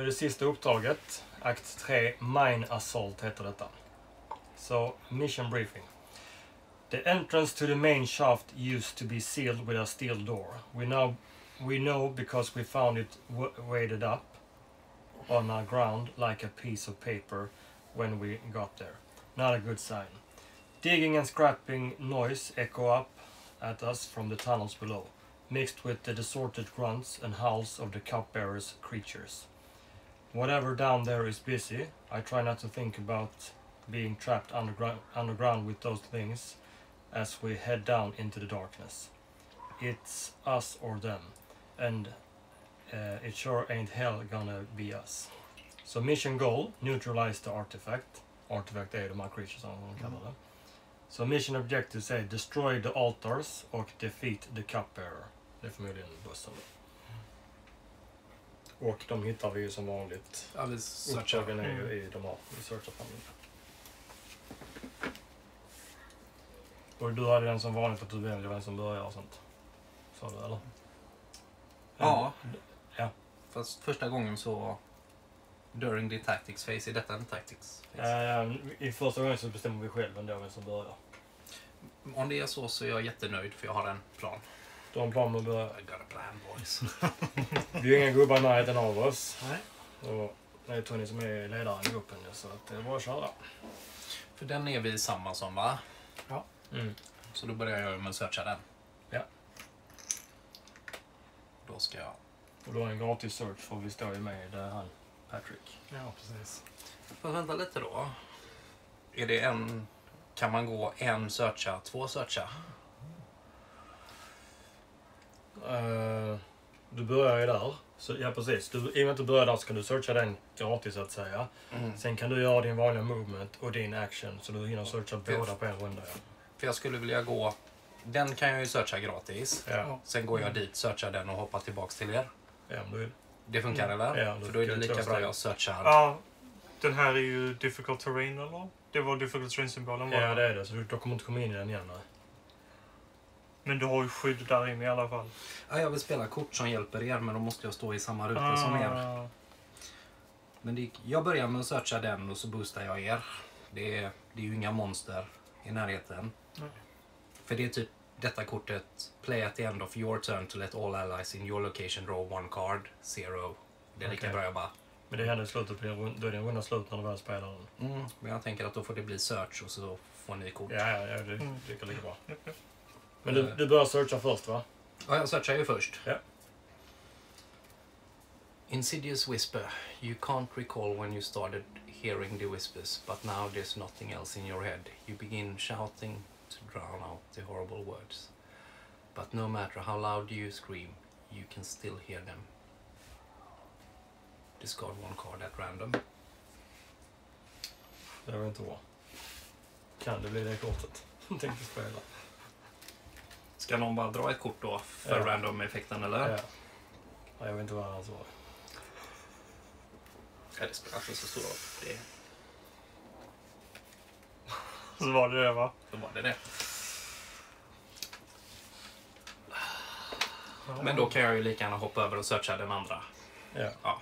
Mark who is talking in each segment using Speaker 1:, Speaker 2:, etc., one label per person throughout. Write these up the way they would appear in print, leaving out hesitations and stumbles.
Speaker 1: det sista uppdraget. Akt 3, Mine Assault heter detta. So, mission briefing. The entrance to the main shaft used to be sealed with a steel door. We know because we found it weighted up on our ground like a piece of paper when we got there. Not a good sign. Digging and scrapping noise echo up at us from the tunnels below, mixed with the distorted grunts and howls of the cupbearers' creatures. Whatever down there is busy. I try not to think about being trapped underground with those things as we head down into the darkness. It's us or them, and it sure ain't hell gonna be us. So mission goal, neutralize the artifact. Artifact är de här creatures som de kallar det. Så mission objectives är destroy the altars och defeat the cupbearer. Det är förmodligen bussen. Och de hittar vi ju som vanligt.
Speaker 2: Ja, vi searchar.
Speaker 1: Uppdragen är ju i de här. Vi searchar fram dem. Och du hade den som vanligt att du väljer vem som börjar och sånt. Sa du eller?
Speaker 2: Ja.
Speaker 1: Ja.
Speaker 2: Fast första gången så during the tactics phase, är detta en tactics phase?
Speaker 1: I första gången så bestämmer vi själv vem som börjar.
Speaker 2: Om det är så är jag jättenöjd för jag har en plan.
Speaker 1: Du har en plan med att börja?
Speaker 2: I got a plan, boys.
Speaker 1: Vi är inga gubbar i närheten av oss.
Speaker 2: Nej.
Speaker 1: Och det är Tony som är ledaren i gruppen så att det är bara att köra.
Speaker 2: För den är vi samma som, va?
Speaker 1: Ja. Mm.
Speaker 2: Så då börjar jag med att searcha den.
Speaker 1: Ja.
Speaker 2: Då ska jag...
Speaker 1: Och då är en gratis search för vi står ju med han Patrick.
Speaker 3: Ja, precis.
Speaker 2: Får vänta lite då. Är det en... Kan man gå en searcha, två searcha?
Speaker 1: Du börjar ju där. Så, ja, precis. I och med att du börjar där så kan du searcha den gratis så att säga. Sen kan du göra din vanliga movement och din action så du hinner searcha båda på en runda. Ja.
Speaker 2: För jag skulle vilja gå... Den kan jag ju searcha gratis.
Speaker 1: Ja.
Speaker 2: Sen går jag dit, searchar den och hoppar tillbaks till er.
Speaker 1: Ja, men du...
Speaker 2: Det funkar eller?
Speaker 1: Ja,
Speaker 2: för då är det lika bra jag searchar.
Speaker 3: Ja, den här är ju difficult terrain eller? Det var difficult terrain-symbolen var.
Speaker 1: Ja, det är det. Så du kommer inte komma in i den igen. Nej.
Speaker 3: Men du har ju skydd där inne i alla fall.
Speaker 2: Ja, jag vill spela kort som hjälper er, men då måste jag stå i samma ruta som er. Men jag börjar med att searcha den och så boostar jag er. Det är ju inga monster i närheten.
Speaker 3: Nej.
Speaker 2: För det är typ detta kortet. Play at the end of your turn to let all allies in your location draw one card. Zero. Det är lika bra jag bara...
Speaker 1: Men det händer i slutet, då är det en runda slut när du väl spelar den.
Speaker 2: Men jag tänker att då får det bli search och så får ni kort.
Speaker 1: Ja, det tycker lika bra. Men du börjar searcha först, va?
Speaker 2: Ja, jag searchar ju först.
Speaker 1: Ja.
Speaker 2: Insidious whisper. You can't recall when you started hearing the whispers, but now there's nothing else in your head. You begin shouting to drown out the horrible words. But no matter how loud you scream, you can still hear them. Discard one card at random.
Speaker 1: Det var inte bra. Kan det bli det kortet? Tänkte spela.
Speaker 2: Ska någon bara dra ett kort då för random-effekten eller?
Speaker 1: Ja. Jag vet inte vad han sa.
Speaker 2: Ja, det spelar inte så stor roll. Det...
Speaker 3: Så var det va?
Speaker 2: Då var det. Men då kan jag ju lika gärna hoppa över och searcha den andra.
Speaker 1: Ja.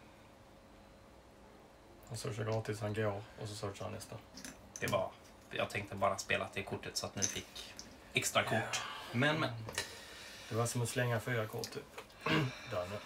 Speaker 1: Han searchar gratis, han går och så searchar han nästa.
Speaker 2: Det var... Jag tänkte bara spela till kortet så att ni fick extra kort. Men.
Speaker 1: Det var som att slänga 4 kort typ. Där.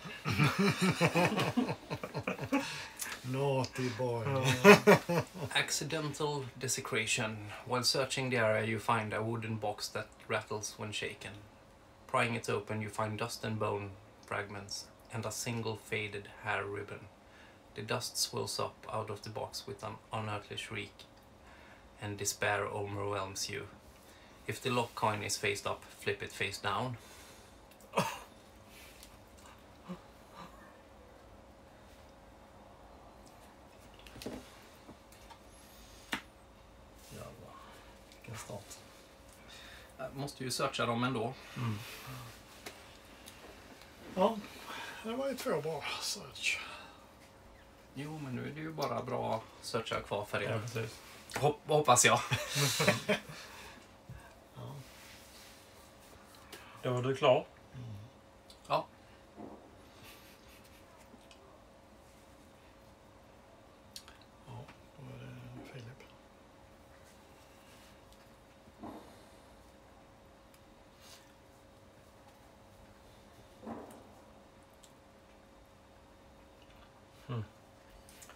Speaker 3: Naughty boy.
Speaker 2: Accidental desecration. While searching the area you find a wooden box that rattles when shaken. Prying it open you find dust and bone fragments and a single faded hair ribbon. The dust swells up out of the box with an unearthly shriek and despair overwhelms you. If the lock coin is faced up, flip it face down.
Speaker 1: Jävlar. Vilken start.
Speaker 2: Jag måste ju searcha dem ändå.
Speaker 3: Ja, det var ju 2 bra search.
Speaker 2: Jo, men nu är det ju bara bra searchar kvar för er.
Speaker 1: Ja, precis.
Speaker 2: Hoppas jag.
Speaker 1: Då var du klar.
Speaker 2: Ja.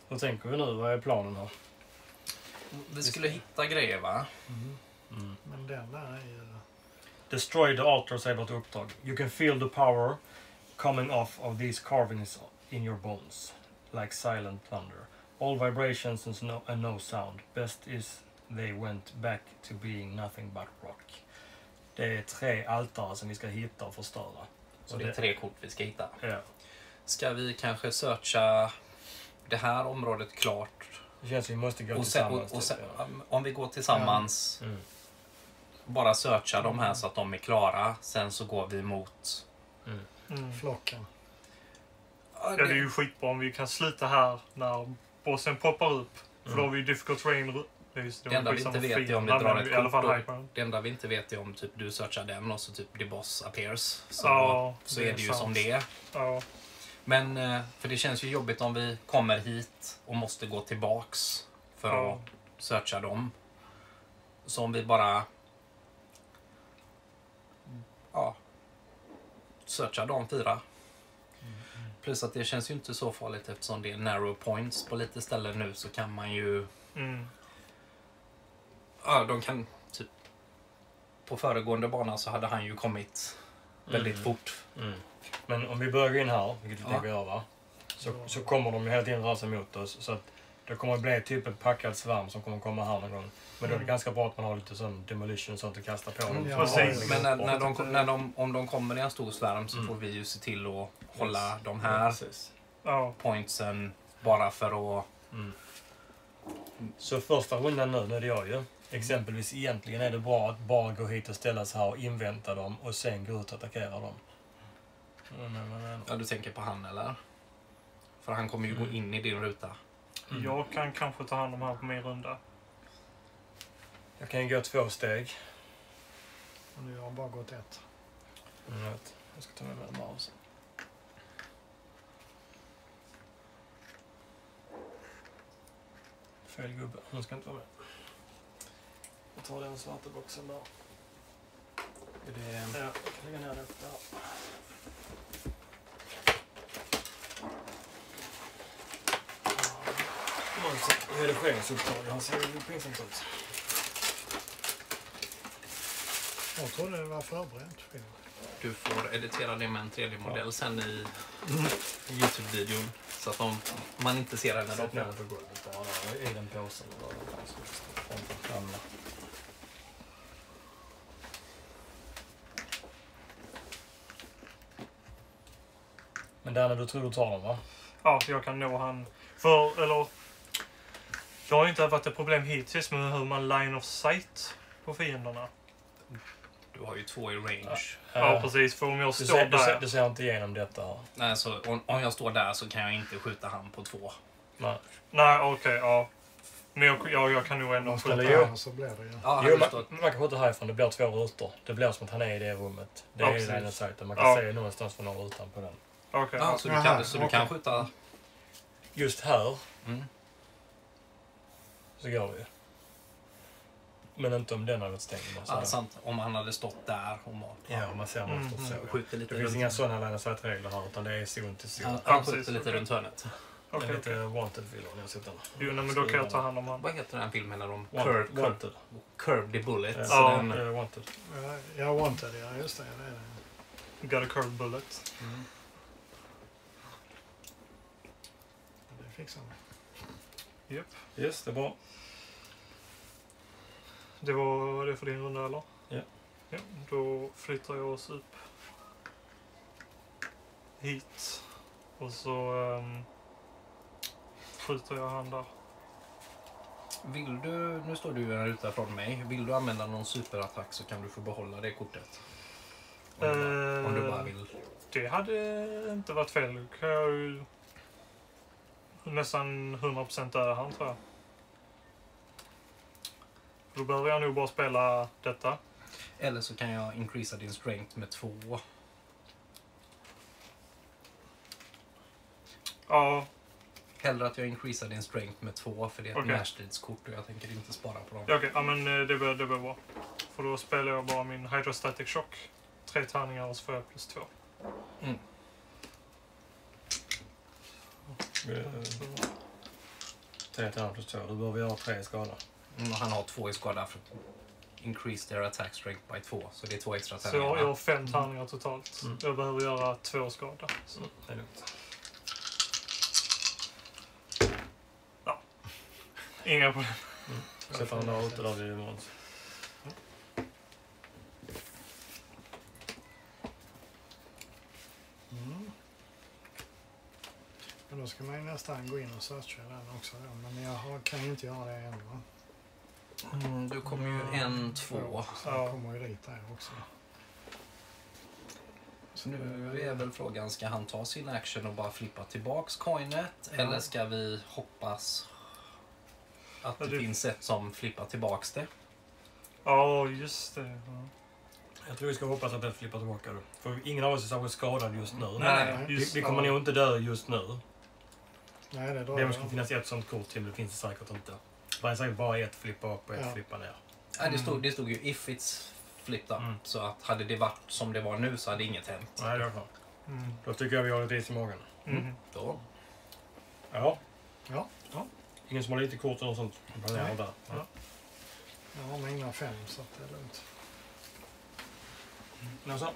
Speaker 1: Hur tänker vi nu? Vad är planen här?
Speaker 2: Vi skulle hitta grejer, va?
Speaker 4: Men den där är ju...
Speaker 1: Destroy the altar, säger vårt uppdrag. You can feel the power coming off of these carvings in your bones. Like silent thunder. All vibrations and no sound. Best is they went back to being nothing but rock. Det är 3 altare som vi ska hitta och förstöra.
Speaker 2: Så det är 3 kort vi ska hitta.
Speaker 1: Ja.
Speaker 2: Ska vi kanske searcha det här området klart?
Speaker 1: Det känns som vi måste gå
Speaker 2: Och
Speaker 1: tillsammans.
Speaker 2: om vi går tillsammans, bara searcha de här så att de är klara. Sen så går vi mot...
Speaker 4: Flocken.
Speaker 3: Ja, det är ju skitbra om vi kan sluta här när bossen poppar upp. För då har vi ju difficult terrain.
Speaker 2: Det enda vi inte vet är om vi drar ett kort. Det enda vi inte vet är om typ du searchar den och så typ the boss appears. Så är det ju som det är.
Speaker 3: Ja.
Speaker 2: Men för det känns ju jobbigt om vi kommer hit och måste gå tillbaks för att searcha dem. Så om vi bara searchar de 4. Plus att det känns ju inte så farligt eftersom det är narrow points på lite ställen nu, så kan man ju de kan typ på föregående bana så hade han ju kommit väldigt fort.
Speaker 1: Men om vi börjar gå in här, vilket vi tänker göra, så kommer de ju hela tiden röra sig mot oss. Så att det kommer att bli typ en packad svärm som kommer komma här någon gång. Men då är det ganska bra att man har lite sån demolition och sånt att kasta på dem.
Speaker 2: Men om de kommer i en stor svärm så får vi ju se till att hålla de här pointsen bara för att...
Speaker 1: Så första rundan nu är det jag ju. Exempelvis egentligen är det bra att bara gå hit och ställa sig här och invänta dem och sen gå ut och attackera dem.
Speaker 2: Ja, du tänker på han eller? För han kommer ju gå in i din ruta.
Speaker 3: Jag kan kanske ta hand om här på min runda.
Speaker 1: Jag kan ju gå 2 steg.
Speaker 4: Och nu har jag bara gått 1.
Speaker 1: Jag ska ta med mig mouse. Fel gubbe. Hon ska inte vara med. Jag tar den svarta boxen där. Ja, jag kan lägga ner den där. Redigeringsuppdrag. Han ser ju pinsamt ut.
Speaker 4: Jag trodde det var förberett.
Speaker 2: Du får editera det med en 3D-modell sen i YouTube-videon. Så att man inte ser den när de
Speaker 1: på golvet bara i den påsen. Men där när du tror du tar dem, va?
Speaker 3: Ja, jag kan nå han. Det har inte varit ett problem hittills med hur man line of sight på fienderna.
Speaker 2: Du har ju 2 i range.
Speaker 3: Ja, precis. För om jag står där...
Speaker 1: Du ser inte igenom detta här.
Speaker 2: Nej, så om jag står där så kan jag inte skjuta han på 2.
Speaker 3: Nej, okej, ja. Men jag kan nog ändå skjuta
Speaker 4: här så blir det ju.
Speaker 1: Ja, man kan skjuta härifrån. Det blir 2 rutor. Det blir som att han är i det rummet. Det är ju line of sight. Man kan se någonstans från någon rutan på den.
Speaker 3: Okej.
Speaker 2: Så du kan skjuta...
Speaker 1: Just här så går vi. Men inte om den har varit stängd.
Speaker 2: Ja, sant. Om han hade stått där.
Speaker 1: Ja, man ser monster så.
Speaker 2: Skjuter lite
Speaker 1: det finns inga sådana line of sight-regler här, utan det är zon till zon.
Speaker 2: Han skjuter lite runt hörnet.
Speaker 1: Det är lite wanted-filmer när jag sitter där.
Speaker 3: Jo, men då kan jag ta hand om han.
Speaker 2: Vad heter den filmen när de...
Speaker 1: Wanted.
Speaker 2: Curved the bullet.
Speaker 3: Ja,
Speaker 1: wanted.
Speaker 4: Jag wanted, ja just det.
Speaker 3: You got a curved bullet.
Speaker 4: Det fixar vi.
Speaker 3: Japp.
Speaker 1: Yes, det är bra.
Speaker 3: Det var det för din runda, eller?
Speaker 1: Ja.
Speaker 3: Ja, då flyttar jag oss upp hit. Och så skjuter jag han där.
Speaker 2: Vill du, nu står du ju ute från mig. Vill du använda någon superattack så kan du få behålla det kortet. Om du bara vill.
Speaker 3: Det hade inte varit fel. Då kan jag ju nästan 100% döda han, tror jag. Då behöver jag nog bara spela detta.
Speaker 2: Eller så kan jag increasa din strength med 2.
Speaker 3: Ja.
Speaker 2: Hellre att jag increasar din strength med 2 för det är ett närstridskort och jag tänker inte spara på dem.
Speaker 3: Okej, ja, men det bör vara. För då spelar jag bara min hydrostatic shock. 3 tärningar och så får jag +2.
Speaker 1: 3 tärningar plus 2. Då bör vi göra 3 i skada.
Speaker 2: Han har 2 i skada för att increase their attack strength by 2. Så det är 2 extra
Speaker 3: Så
Speaker 2: tärningar.
Speaker 3: jag har 5 tärningar totalt. Jag behöver göra 2 skada. Så.
Speaker 1: Det är lugnt.
Speaker 3: Ja. Inga problem.
Speaker 1: Sätta den där ute där vid Måns.
Speaker 4: Men då ska man ju nästan gå in och searcha den också. Då. Men jag kan ju inte göra det än, va?
Speaker 2: Du kommer ju 1, 2.
Speaker 4: Så jag kommer ju dit där också.
Speaker 2: Så nu är väl frågan, ska han ta sin action och bara flippa tillbaks coinet?
Speaker 4: Ja.
Speaker 2: Eller ska vi hoppas att det finns ett som flippar tillbaks det?
Speaker 3: Ja, just det. Ja.
Speaker 1: Jag tror vi ska hoppas att det flippar tillbaka då. För ingen av oss är särskilt skadad just nu.
Speaker 2: Nej,
Speaker 1: Vi kommer nog inte dö just nu.
Speaker 4: Nej, det
Speaker 1: Det måste finnas ett sånt kort till, det finns det säkert inte. Det är säkert bara ett flippa upp och ett flippa ner.
Speaker 2: Nej, det stod ju if it's flipped up. Så att hade det varit som det var nu så hade inget hänt.
Speaker 1: Nej, det är klart. Då tycker jag vi har lite is i magen.
Speaker 2: Då.
Speaker 1: Ja.
Speaker 4: Ja.
Speaker 1: Ingen som har lite kort eller sånt?
Speaker 4: Nej.
Speaker 1: Där. Ja.
Speaker 4: Jag har mina 5 så att det är lugnt.
Speaker 1: Så.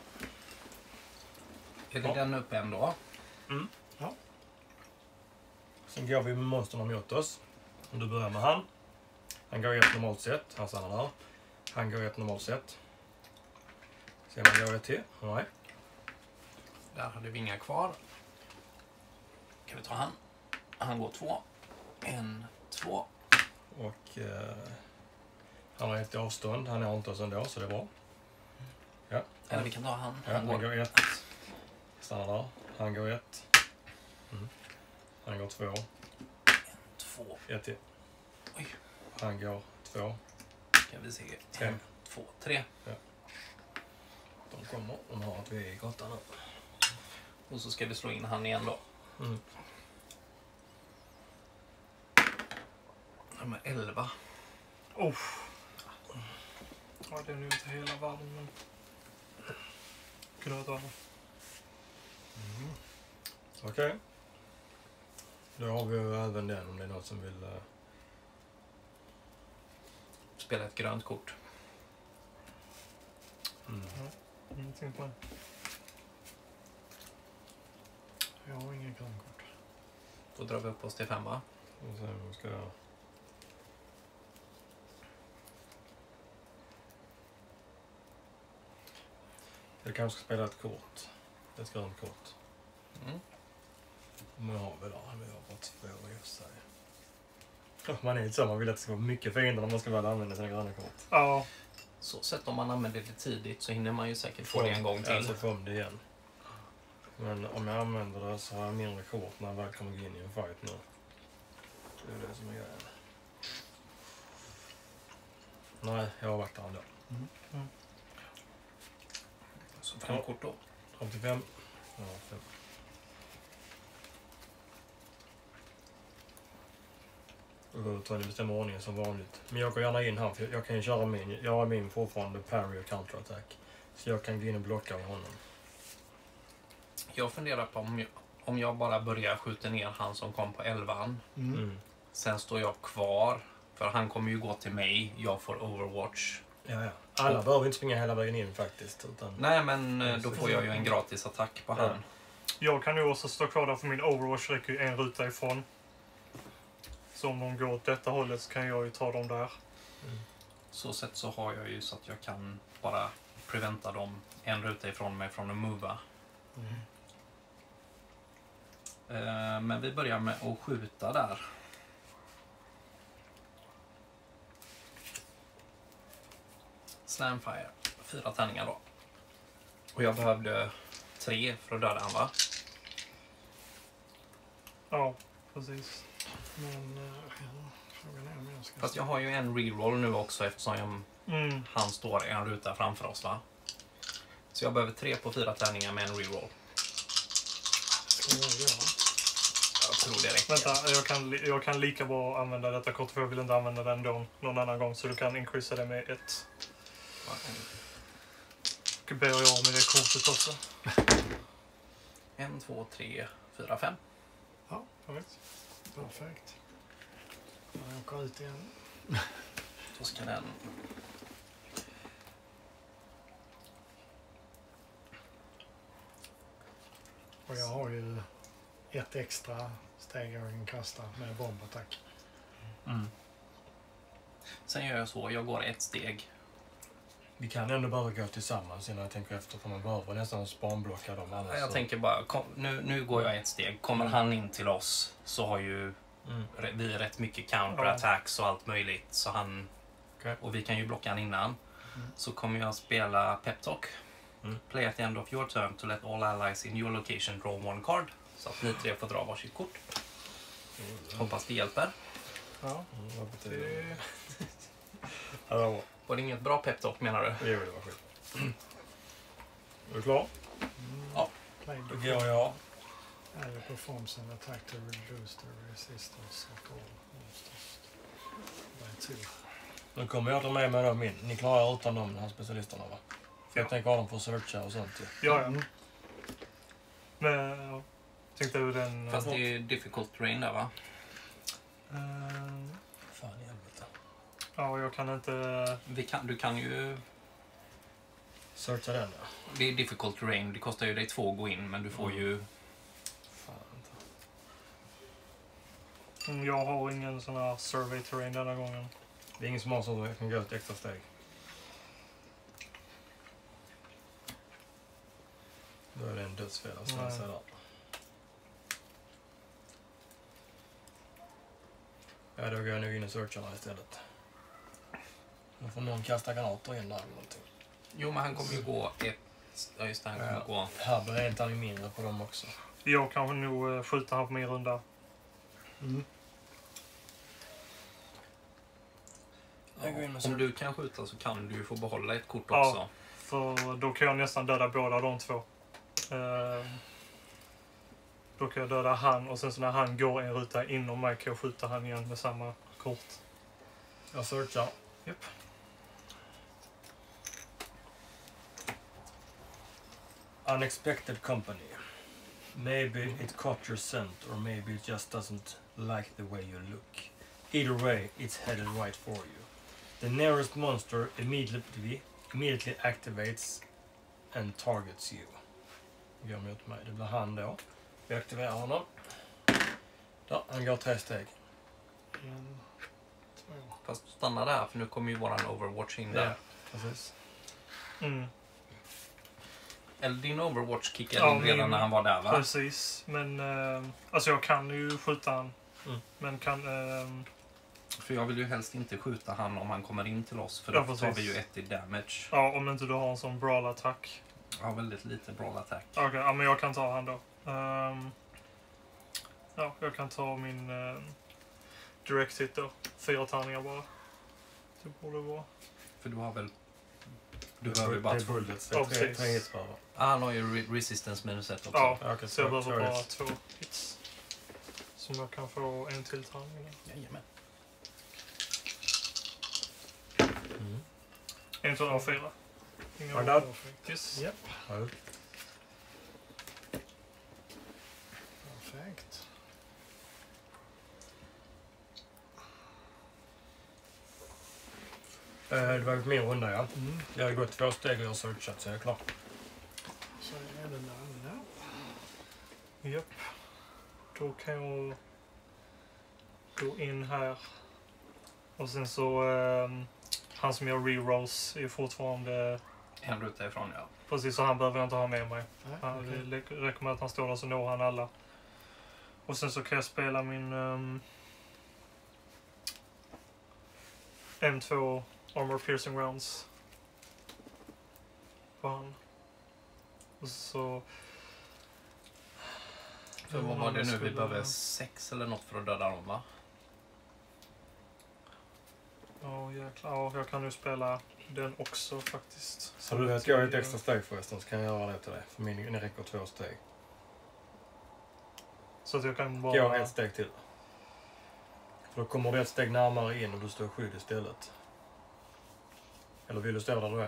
Speaker 2: Är det den uppe ändå?
Speaker 4: Ja.
Speaker 1: Sen går vi med monsterna mot oss. Om du börjar med han. Han går i ett normalt sätt. Han stannar där. Han går i ett normalt sätt. Sen han går ett till. Nej.
Speaker 2: Där hade vi inga kvar. Kan vi ta han? Han går 2. 1, 2.
Speaker 1: Och han har ett i avstånd. Han är inte oss ändå, så det är bra. Ja.
Speaker 2: Eller vi kan ta han.
Speaker 1: Ja, han går 1. Stannar där. Han går 1. Han går 2.
Speaker 2: 2.
Speaker 1: 1 till.
Speaker 2: Oj.
Speaker 1: Han går 2.
Speaker 2: Kan vi se.
Speaker 1: 3.
Speaker 2: 1, 2, 3.
Speaker 1: Ja. De kommer. De har att vi är i gatan nu.
Speaker 2: Och så ska vi slå in han igen då. Nummer 11.
Speaker 3: Ja, det är nu inte hela världen, men... Kunde jag ta den?
Speaker 1: Okej. Då har vi ju även den om det är något som vill...
Speaker 2: Spela ett grönt kort.
Speaker 3: Ingenting på den.
Speaker 4: Jag har ingen grönkort.
Speaker 2: Då drar vi upp oss till 5, va?
Speaker 1: Och sen ska jag... Jag kanske ska spela ett kort. Ett grönt kort. Men har vi där? Vi har bara 2 i och för sig. Man är inte så, man vill att det ska vara mycket fiender när man ska väl använda sina gröna kort.
Speaker 3: Ja.
Speaker 2: Så sett om man använder det tidigt så hinner man ju säkert få det en gång till.
Speaker 1: Alltså få om det igen. Men om jag använder det så har jag mindre kort när jag väl kommer gå in i en fight nu. Det är det som är grejen. Nej, jag avvaktar ändå.
Speaker 2: Så 5 kort då.
Speaker 1: 85. Ja, 5. Och då tar ni bestämma ordningen som vanligt. Men jag går gärna in här för jag kan ju köra min. Jag har min fortfarande parry och counterattack. Så jag kan gå in och blocka av honom.
Speaker 2: Jag funderar på om jag bara börjar skjuta ner han som kom på 11. Sen står jag kvar. För han kommer ju gå till mig. Jag får Overwatch.
Speaker 1: Ja. Alla behöver inte springa hela vägen in faktiskt. Utan...
Speaker 2: Nej, men då får jag ju en gratis attack på han.
Speaker 3: Jag kan ju också stå kvar där för min Overwatch räcker ju en ruta ifrån. Så om de går åt detta hållet så kan jag ju ta dem där.
Speaker 2: Så sätt så har jag ju så att jag kan bara preventa dem en ruta ifrån mig från att mova. Men vi börjar med att skjuta där. Slamfire. 4 tärningar då. Och jag behövde 3 för att döda han, va?
Speaker 3: Ja, precis.
Speaker 4: Men frågan är om jag ska...
Speaker 2: Fast jag har ju en reroll nu också eftersom han står en ruta framför oss, va? Så jag behöver 3 på 4 tärningar med en reroll.
Speaker 4: Ska jag göra?
Speaker 2: Jag tror det räcker.
Speaker 3: Vänta, jag kan lika bra använda detta kortet för jag vill inte använda den då någon annan gång. Så du kan increasa det med 1. Och ber jag med det kortet också.
Speaker 2: 1, 2, 3, 4, 5.
Speaker 4: Ja, perfekt. Jag åker ut igen.
Speaker 2: Då ska den...
Speaker 4: Och jag har ju ett extra steg jag kan kasta med bombattack.
Speaker 2: Sen gör jag så, jag går ett steg.
Speaker 1: Vi kan ändå bara gå tillsammans innan jag tänker efter, för man behöver nästan spanblocka dem annars.
Speaker 2: Jag tänker bara, nu går jag ett steg. Kommer han in till oss så har ju vi rätt mycket counterattacks och allt möjligt. Så han, och vi kan ju blocka han innan. Så kommer jag spela Pep Talk. Play at the end of your turn to let all allies in your location draw one card. Så att ni tre får dra varsitt kort. Hoppas det hjälper.
Speaker 3: Ja.
Speaker 1: Vad betyder det? Hallå.
Speaker 2: Var det inget bra Pep Talk menar du?
Speaker 1: Jo, det var skit. Är du klar?
Speaker 2: Ja.
Speaker 1: Då går jag.
Speaker 4: Ally performs an attack to reduce the resistance of all monsters. By 2.
Speaker 1: Nu kommer jag ta med mig min. Ni klarar utan de här specialisterna, va? För jag tänker ha dem för att searcha och sånt.
Speaker 3: Ja. Men jag tänkte hur den...
Speaker 2: Fast det är difficult terrain där, va?
Speaker 1: Fan i helvete.
Speaker 3: Ja, jag kan inte...
Speaker 2: Du kan ju...
Speaker 1: Searcha den, ja.
Speaker 2: Det är difficult terrain. Det kostar ju dig 2 att gå in, men du får ju...
Speaker 1: Fan inte.
Speaker 3: Jag har ingen sån här survey terrain denna gången.
Speaker 1: Det är ingen som har så att jag kan gå ett extra steg. Då är det en dödsfälla som jag säger där. Ja, då går jag nog in och searchar där istället. Då får någon kasta granater in där eller någonting.
Speaker 2: Jo, men han kommer ju gå ett... Ja, just det. Han kommer gå...
Speaker 1: Här blir en tärning mindre på dem också.
Speaker 3: Jag kanske nog skjuter han på min runda.
Speaker 2: Om du kan skjuta så kan du ju få behålla ett kort
Speaker 3: Ja.
Speaker 2: också.
Speaker 3: För då kan jag nästan döda båda de två. Då kan jag döda han och sen så när han går en ruta inom mig kan jag skjuta han igen med samma kort.
Speaker 1: Jag searchar.
Speaker 3: Japp.
Speaker 1: Unexpected company. Maybe it caught your scent or maybe it just doesn't like the way you look. Either way, it's headed right for you. The nearest monster immediately activates and targets you. Går mot mig. Det blir han då. Vi aktiverar honom. Där, han går 3 steg.
Speaker 4: 1, 2.
Speaker 2: Fast stanna där, för nu kommer ju våran Overwatch in där.
Speaker 1: Ja, precis.
Speaker 2: Eller din Overwatch kickade in redan när han var där, va?
Speaker 3: Precis. Men alltså jag kan ju skjuta han. Men kan...
Speaker 2: För jag vill ju helst inte skjuta han om han kommer in till oss. För
Speaker 3: Ja,
Speaker 2: då tar
Speaker 3: precis.
Speaker 2: vi ju 1 i damage.
Speaker 3: Ja, om inte du har en sån brawl-attack.
Speaker 2: Jag har väldigt lite brawl attack.
Speaker 3: Okej, ja, men jag kan ta han då. Ja, jag kan ta min direct hit då. 4 tärningar bara. Det borde vara.
Speaker 2: För du har väl... Du behöver ju bara
Speaker 1: det är
Speaker 2: 2.
Speaker 1: bullets.
Speaker 3: Ja,
Speaker 1: Det är 3
Speaker 3: precis.
Speaker 1: hits bara.
Speaker 2: Han har ju resistance minus 1 också.
Speaker 3: Ja,
Speaker 1: Ja, okej,
Speaker 3: så jag
Speaker 1: två
Speaker 3: behöver bara
Speaker 1: hits.
Speaker 3: 2 hits. Som jag kan få en till tärning.
Speaker 2: Jajamän.
Speaker 3: 1, 2, 4. Ingen
Speaker 1: Var det?
Speaker 3: Yes.
Speaker 4: Japp.
Speaker 1: Ja.
Speaker 4: Perfekt.
Speaker 1: Det var min runda, ja. Jag har gått 2 steg och jag har searchat så jag är klar.
Speaker 4: Så är det där.
Speaker 3: Japp. Då kan jag gå in här. Och sen så... han som gör rerolls är fortfarande...
Speaker 2: En ruta ifrån, ja.
Speaker 3: Precis, så han behöver jag inte ha med mig.
Speaker 4: Nej,
Speaker 3: Han
Speaker 4: okej.
Speaker 3: räcker med att han står där så når han alla. Och sen så kan jag spela min... M2 Armor Piercing Rounds. På han. Och så...
Speaker 2: För vad var det nu? Vi behöver 6 eller något för att döda dem, va?
Speaker 3: Ja, jäklar. Ja, jag kan nu spela den också faktiskt.
Speaker 1: Så du vet, jag är ett extra steg förresten så kan jag göra det till dig. För min räcker 2 steg.
Speaker 3: Så att jag kan bara...
Speaker 1: Gå 1 steg till. För då kommer du 1 steg närmare in och du står i skydd istället. Eller vill du stå där du är?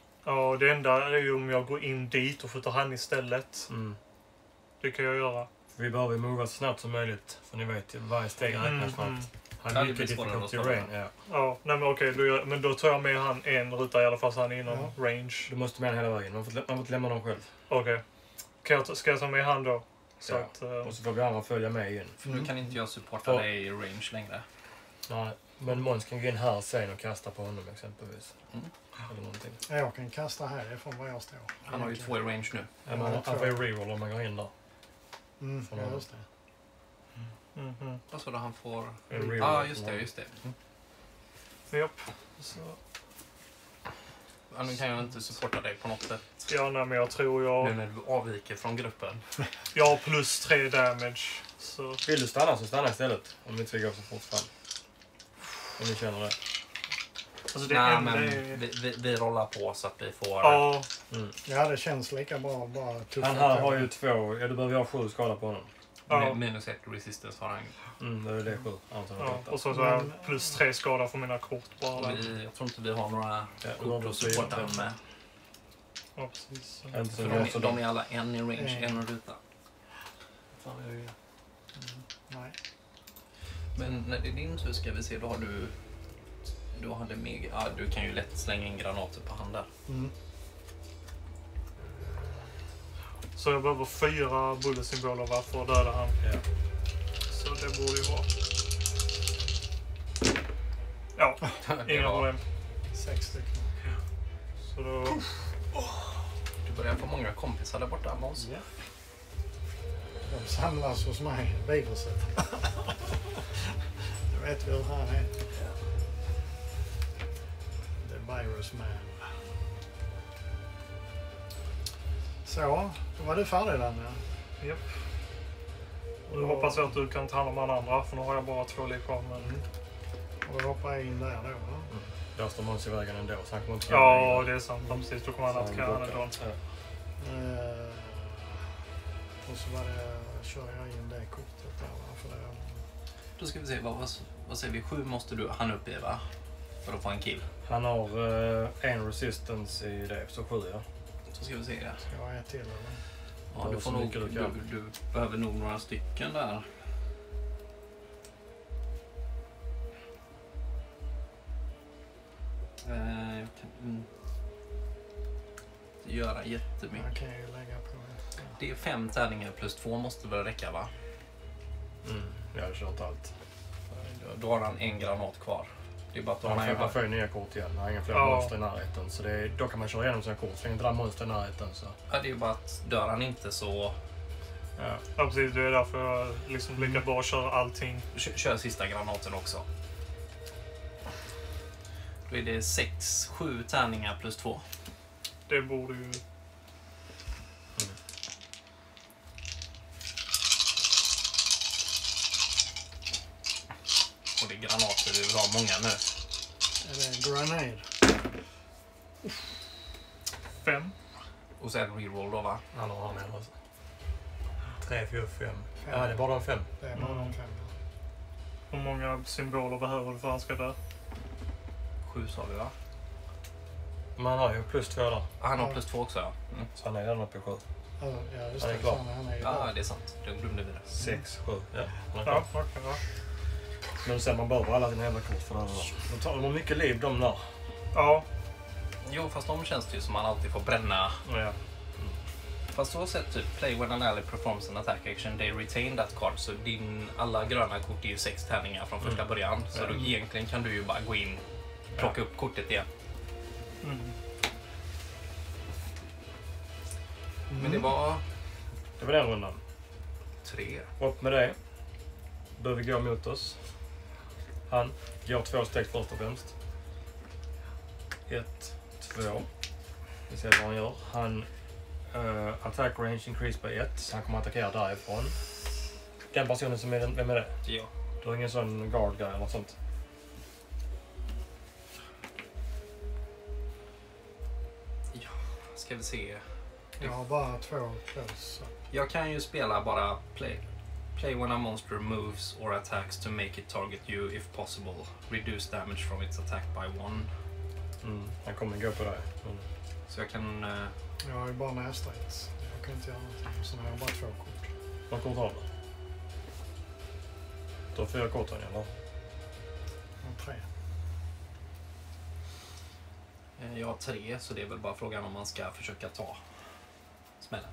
Speaker 3: Ja, det enda är ju om jag går in dit och skjuter han istället. Det kan jag göra.
Speaker 1: Vi behöver mova så snabbt som möjligt. För ni vet ju, varje steg räknas snabbt. Han
Speaker 2: Ja,
Speaker 1: är
Speaker 2: det
Speaker 1: mycket
Speaker 2: blir svårare
Speaker 1: difficult
Speaker 2: att
Speaker 1: terrain.
Speaker 2: spara.
Speaker 1: Ja.
Speaker 3: Ja, nej men okej, men då tar jag med han en ruta i alla fall så han är inom
Speaker 4: Ja.
Speaker 3: range.
Speaker 1: Du måste med han hela vägen. Man får inte lämna dem själv.
Speaker 3: Okej. Ska jag ta med han då? Så
Speaker 1: Ja.
Speaker 3: att,
Speaker 1: Och så får vi andra följa med in.
Speaker 2: För nu kan inte jag supporta dig i range längre.
Speaker 1: Nej, men Måns kan gå in här sen och kasta på honom exempelvis.
Speaker 2: Mm.
Speaker 1: Eller någonting.
Speaker 4: Jag kan kasta härifrån var jag står.
Speaker 2: Han har ju 2 i range nu.
Speaker 1: Ja, men han får ju reroll om man går in där.
Speaker 4: Mm,
Speaker 1: Från
Speaker 4: ja,
Speaker 1: honom.
Speaker 4: just det.
Speaker 3: Mhm.
Speaker 2: Vad sa du han får?
Speaker 1: En reroll
Speaker 2: Ja,
Speaker 1: från
Speaker 2: just
Speaker 1: honom.
Speaker 2: det.
Speaker 3: Japp. Så.
Speaker 2: Ja, nu kan jag inte supporta dig på något sätt.
Speaker 3: Ja, nej men jag tror
Speaker 2: Nu
Speaker 3: jag...
Speaker 2: när du avviker från gruppen.
Speaker 3: Jag har plus 3 damage. Så...
Speaker 1: Vill du stanna så stanna istället. Om vi inte vill gå så fort fram. Om ni känner det.
Speaker 3: Alltså det
Speaker 2: Nej,
Speaker 3: enda
Speaker 2: men
Speaker 3: är...
Speaker 2: vi rollar på så att vi får...
Speaker 3: Ja,
Speaker 4: Ja, det känns lika bra bara tuffa.
Speaker 1: Han här har ju 2. Ja, du behöver ha 7 skada på honom.
Speaker 3: Ja.
Speaker 2: Minus 1 resistance har han.
Speaker 1: Det är det 7. Antagligen
Speaker 3: ja.
Speaker 1: 8.
Speaker 3: Och så har jag plus 3 skada för mina kort bara.
Speaker 2: Jag tror inte vi har några
Speaker 1: Ja,
Speaker 2: kort att supporta dem med.
Speaker 3: Ja, precis.
Speaker 1: Inte så
Speaker 2: För de är alla en i range, en ruta.
Speaker 1: Fan, jag är...
Speaker 4: Nej.
Speaker 2: Men när det är din tur ska vi se, då har du... Du hade mega... Ja, du kan ju lätt slänga in granater på han där.
Speaker 4: Mm.
Speaker 3: Så jag behöver 4 bullet-symboler va, för att döda han.
Speaker 1: Ja.
Speaker 3: Så det borde ju vara... Ja,
Speaker 2: Det
Speaker 3: inga
Speaker 2: var-
Speaker 3: problem.
Speaker 4: 6 stycken.
Speaker 3: Så då...
Speaker 2: Du börjar få många kompisar där borta, Måns.
Speaker 4: Ja. De samlas hos mig, viruset. Du vet vi hur han är. The virus man. Så, då var du färdig där nu.
Speaker 3: Japp. Och då hoppas jag att du kan ta hand om alla andra, för nu har jag bara 2 liv kvar. Men...
Speaker 4: Och då hoppar jag in där då. Va?
Speaker 1: Där står Måns i vägen ändå. Så han kommer inte
Speaker 3: Ja, det är sant. Ja, precis. Då kommer han att
Speaker 1: Så
Speaker 3: kalla
Speaker 1: han
Speaker 3: det
Speaker 1: blockar.
Speaker 3: då.
Speaker 1: Ja.
Speaker 4: Och så var det, kör jag in det kortet där. Va? För det,
Speaker 2: Då ska vi se, vad säger vi? 7 måste du han upp i, va? För att få en kill.
Speaker 1: Han har en resistance i det, så 7 ja.
Speaker 2: Så ska vi se. Ja,
Speaker 4: ska jag ha ett till eller?
Speaker 2: ja
Speaker 1: Det
Speaker 2: du
Speaker 1: var
Speaker 2: får
Speaker 1: så
Speaker 2: nog...
Speaker 1: mycket du kan.
Speaker 2: Du behöver nog några stycken där. Jag kan inte göra jättemycket.
Speaker 4: Man kan ju lägga på ett. Ja.
Speaker 2: Det är 5 tärningar plus 2 måste väl räcka, va?
Speaker 1: Jag har kört allt.
Speaker 2: Då har han en granat kvar. Det är bara att då har han ju
Speaker 1: Han
Speaker 2: bara...
Speaker 1: får ju nya kort igen. Han har inga fler
Speaker 3: Ja.
Speaker 1: monster i närheten. Så det är, då kan man köra igenom sina kort. Så länge det är monster i närheten så...
Speaker 2: Ja, det är ju bara att dör han inte så...
Speaker 1: Ja.
Speaker 3: Ja, precis. Det är därför jag liksom lika bra köra allting.
Speaker 2: Kör sista granaten också. Då är det 7 tärningar plus 2.
Speaker 3: Det borde ju...
Speaker 2: Och det är granater, vi vill ha många nu.
Speaker 4: Är det grenade?
Speaker 3: 5.
Speaker 2: Och sen reroll då, va?
Speaker 1: Han har han med. 3, 4, 5. Ja, det är bara de 5.
Speaker 4: Det är bara de 5.
Speaker 3: Hur många symboler behöver du för att han ska dö?
Speaker 2: 7 sa vi, va?
Speaker 1: Men han har ju plus 2 där.
Speaker 2: Han har plus 2 också, ja. Mm.
Speaker 1: Så han är redan uppe i 7.
Speaker 4: Alltså, ja, just
Speaker 1: Han är
Speaker 4: det.
Speaker 1: klar.
Speaker 4: Han är ju
Speaker 2: Ja,
Speaker 4: där.
Speaker 2: det är sant. Då glömde vi det.
Speaker 1: 6, 7. Ja, han är
Speaker 3: Ja,
Speaker 1: klar.
Speaker 3: okej. Ja.
Speaker 1: Men sen man behöver alla sina jävla kort för det här. De har mycket liv de där.
Speaker 3: Ja,
Speaker 2: Jo, fast de känns det ju som man alltid får bränna.
Speaker 1: Ja.
Speaker 2: Fast så sett typ play when an ally performs an attack action, they retain that card. Så alla gröna kort är ju 6 tärningar från första början. Så då egentligen kan du ju bara gå in, plocka upp kortet igen. Men det var
Speaker 1: Det var den rundan.
Speaker 2: 3.
Speaker 1: Upp med det. Behöver gå mot oss. Han går 2 steg först och främst. 1, 2. Vi ser vad han gör. Han attack range increase på 1. Så han kommer attackera därifrån. Den personen som är den, vem är det?
Speaker 2: Ja.
Speaker 1: Du har ingen sån guard guy eller något sånt?
Speaker 2: Ja, ska vi se.
Speaker 4: Jag har bara 2 plus.
Speaker 2: Jag kan ju spela bara play when a monster moves or attacks to make it target you if possible. Reduce damage from its attack by 1.
Speaker 1: Han kommer gå på det.
Speaker 2: Så jag kan...
Speaker 4: Jag har ju bara nästats. Jag kan inte göra någonting. Så nu har jag bara 2 kort.
Speaker 1: Vad kort har du? Du har 4 kort eller?
Speaker 4: Och 3.
Speaker 2: Jag har 3, så det är väl bara frågan om man ska försöka ta smällen.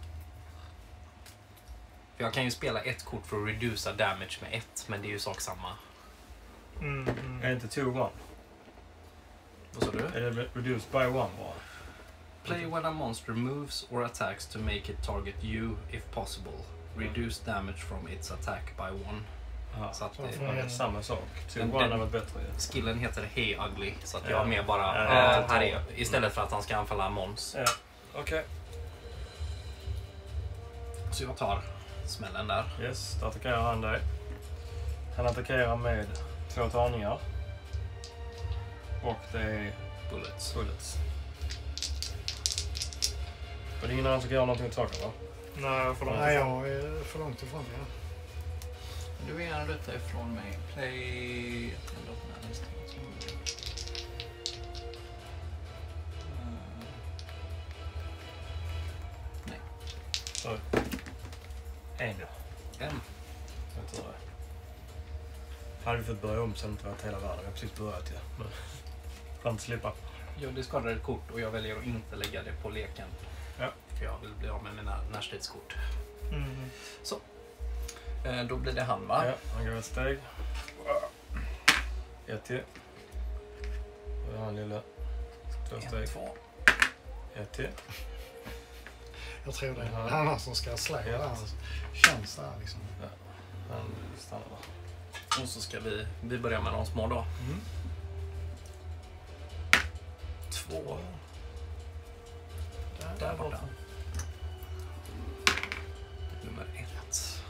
Speaker 2: För jag kan ju spela ett kort för att reducera damage med 1, men det är ju sak samma.
Speaker 1: Är det inte 2-1?
Speaker 2: Vad sa du?
Speaker 1: Är det reduced by 1 bara?
Speaker 2: Play when a monster moves or attacks to make it target you if possible. Reduce damage from its attack by 1.
Speaker 1: Aha.
Speaker 2: Så att
Speaker 4: Så
Speaker 2: det,
Speaker 4: får
Speaker 1: Ja, det är samma sak. 2-1
Speaker 2: den-
Speaker 1: är väl bättre.
Speaker 2: skillen heter Hey Ugly, så att
Speaker 1: Ja.
Speaker 2: jag mer bara
Speaker 1: Ja,
Speaker 2: här är istället för att han ska anfalla Måns.
Speaker 1: Ja, okej.
Speaker 2: Så jag tar smällen där.
Speaker 1: Yes, då attackerar han dig. Han attackerar med 2 tärningar. Och det är
Speaker 2: Bullets.
Speaker 1: bullets. Och det är ingen annan som kan göra någonting åt saken, va?
Speaker 3: Nej, för
Speaker 4: Nej, jag är för långt ifrån det.
Speaker 5: Du vill gärna detta ifrån mig. Play... Jag kan öppna listan. Nej.
Speaker 1: Så. En då.
Speaker 2: En.
Speaker 1: Jag tror det. Hade vi fått börja om sen inte varit hela världen. Vi har precis börjat ju. Men skönt att slippa.
Speaker 2: Jag discardar ett kort och jag väljer att inte lägga det på leken.
Speaker 1: Ja.
Speaker 2: För jag vill bli av med mina närstridskort.
Speaker 3: Mm.
Speaker 2: Då blir det han, va?
Speaker 1: Ja, han går ett steg. Ett till. Och han lilla. 2 steg.
Speaker 2: 1, 2.
Speaker 1: Ett till.
Speaker 4: Jag tror det är
Speaker 1: Ja.
Speaker 4: en annan som ska slå
Speaker 1: Ja.
Speaker 4: där. Känns det här liksom.
Speaker 1: Han stannar där.
Speaker 2: Och så ska vi börja med de små då.
Speaker 4: Mm.
Speaker 2: 2. Där borta. Nummer 1.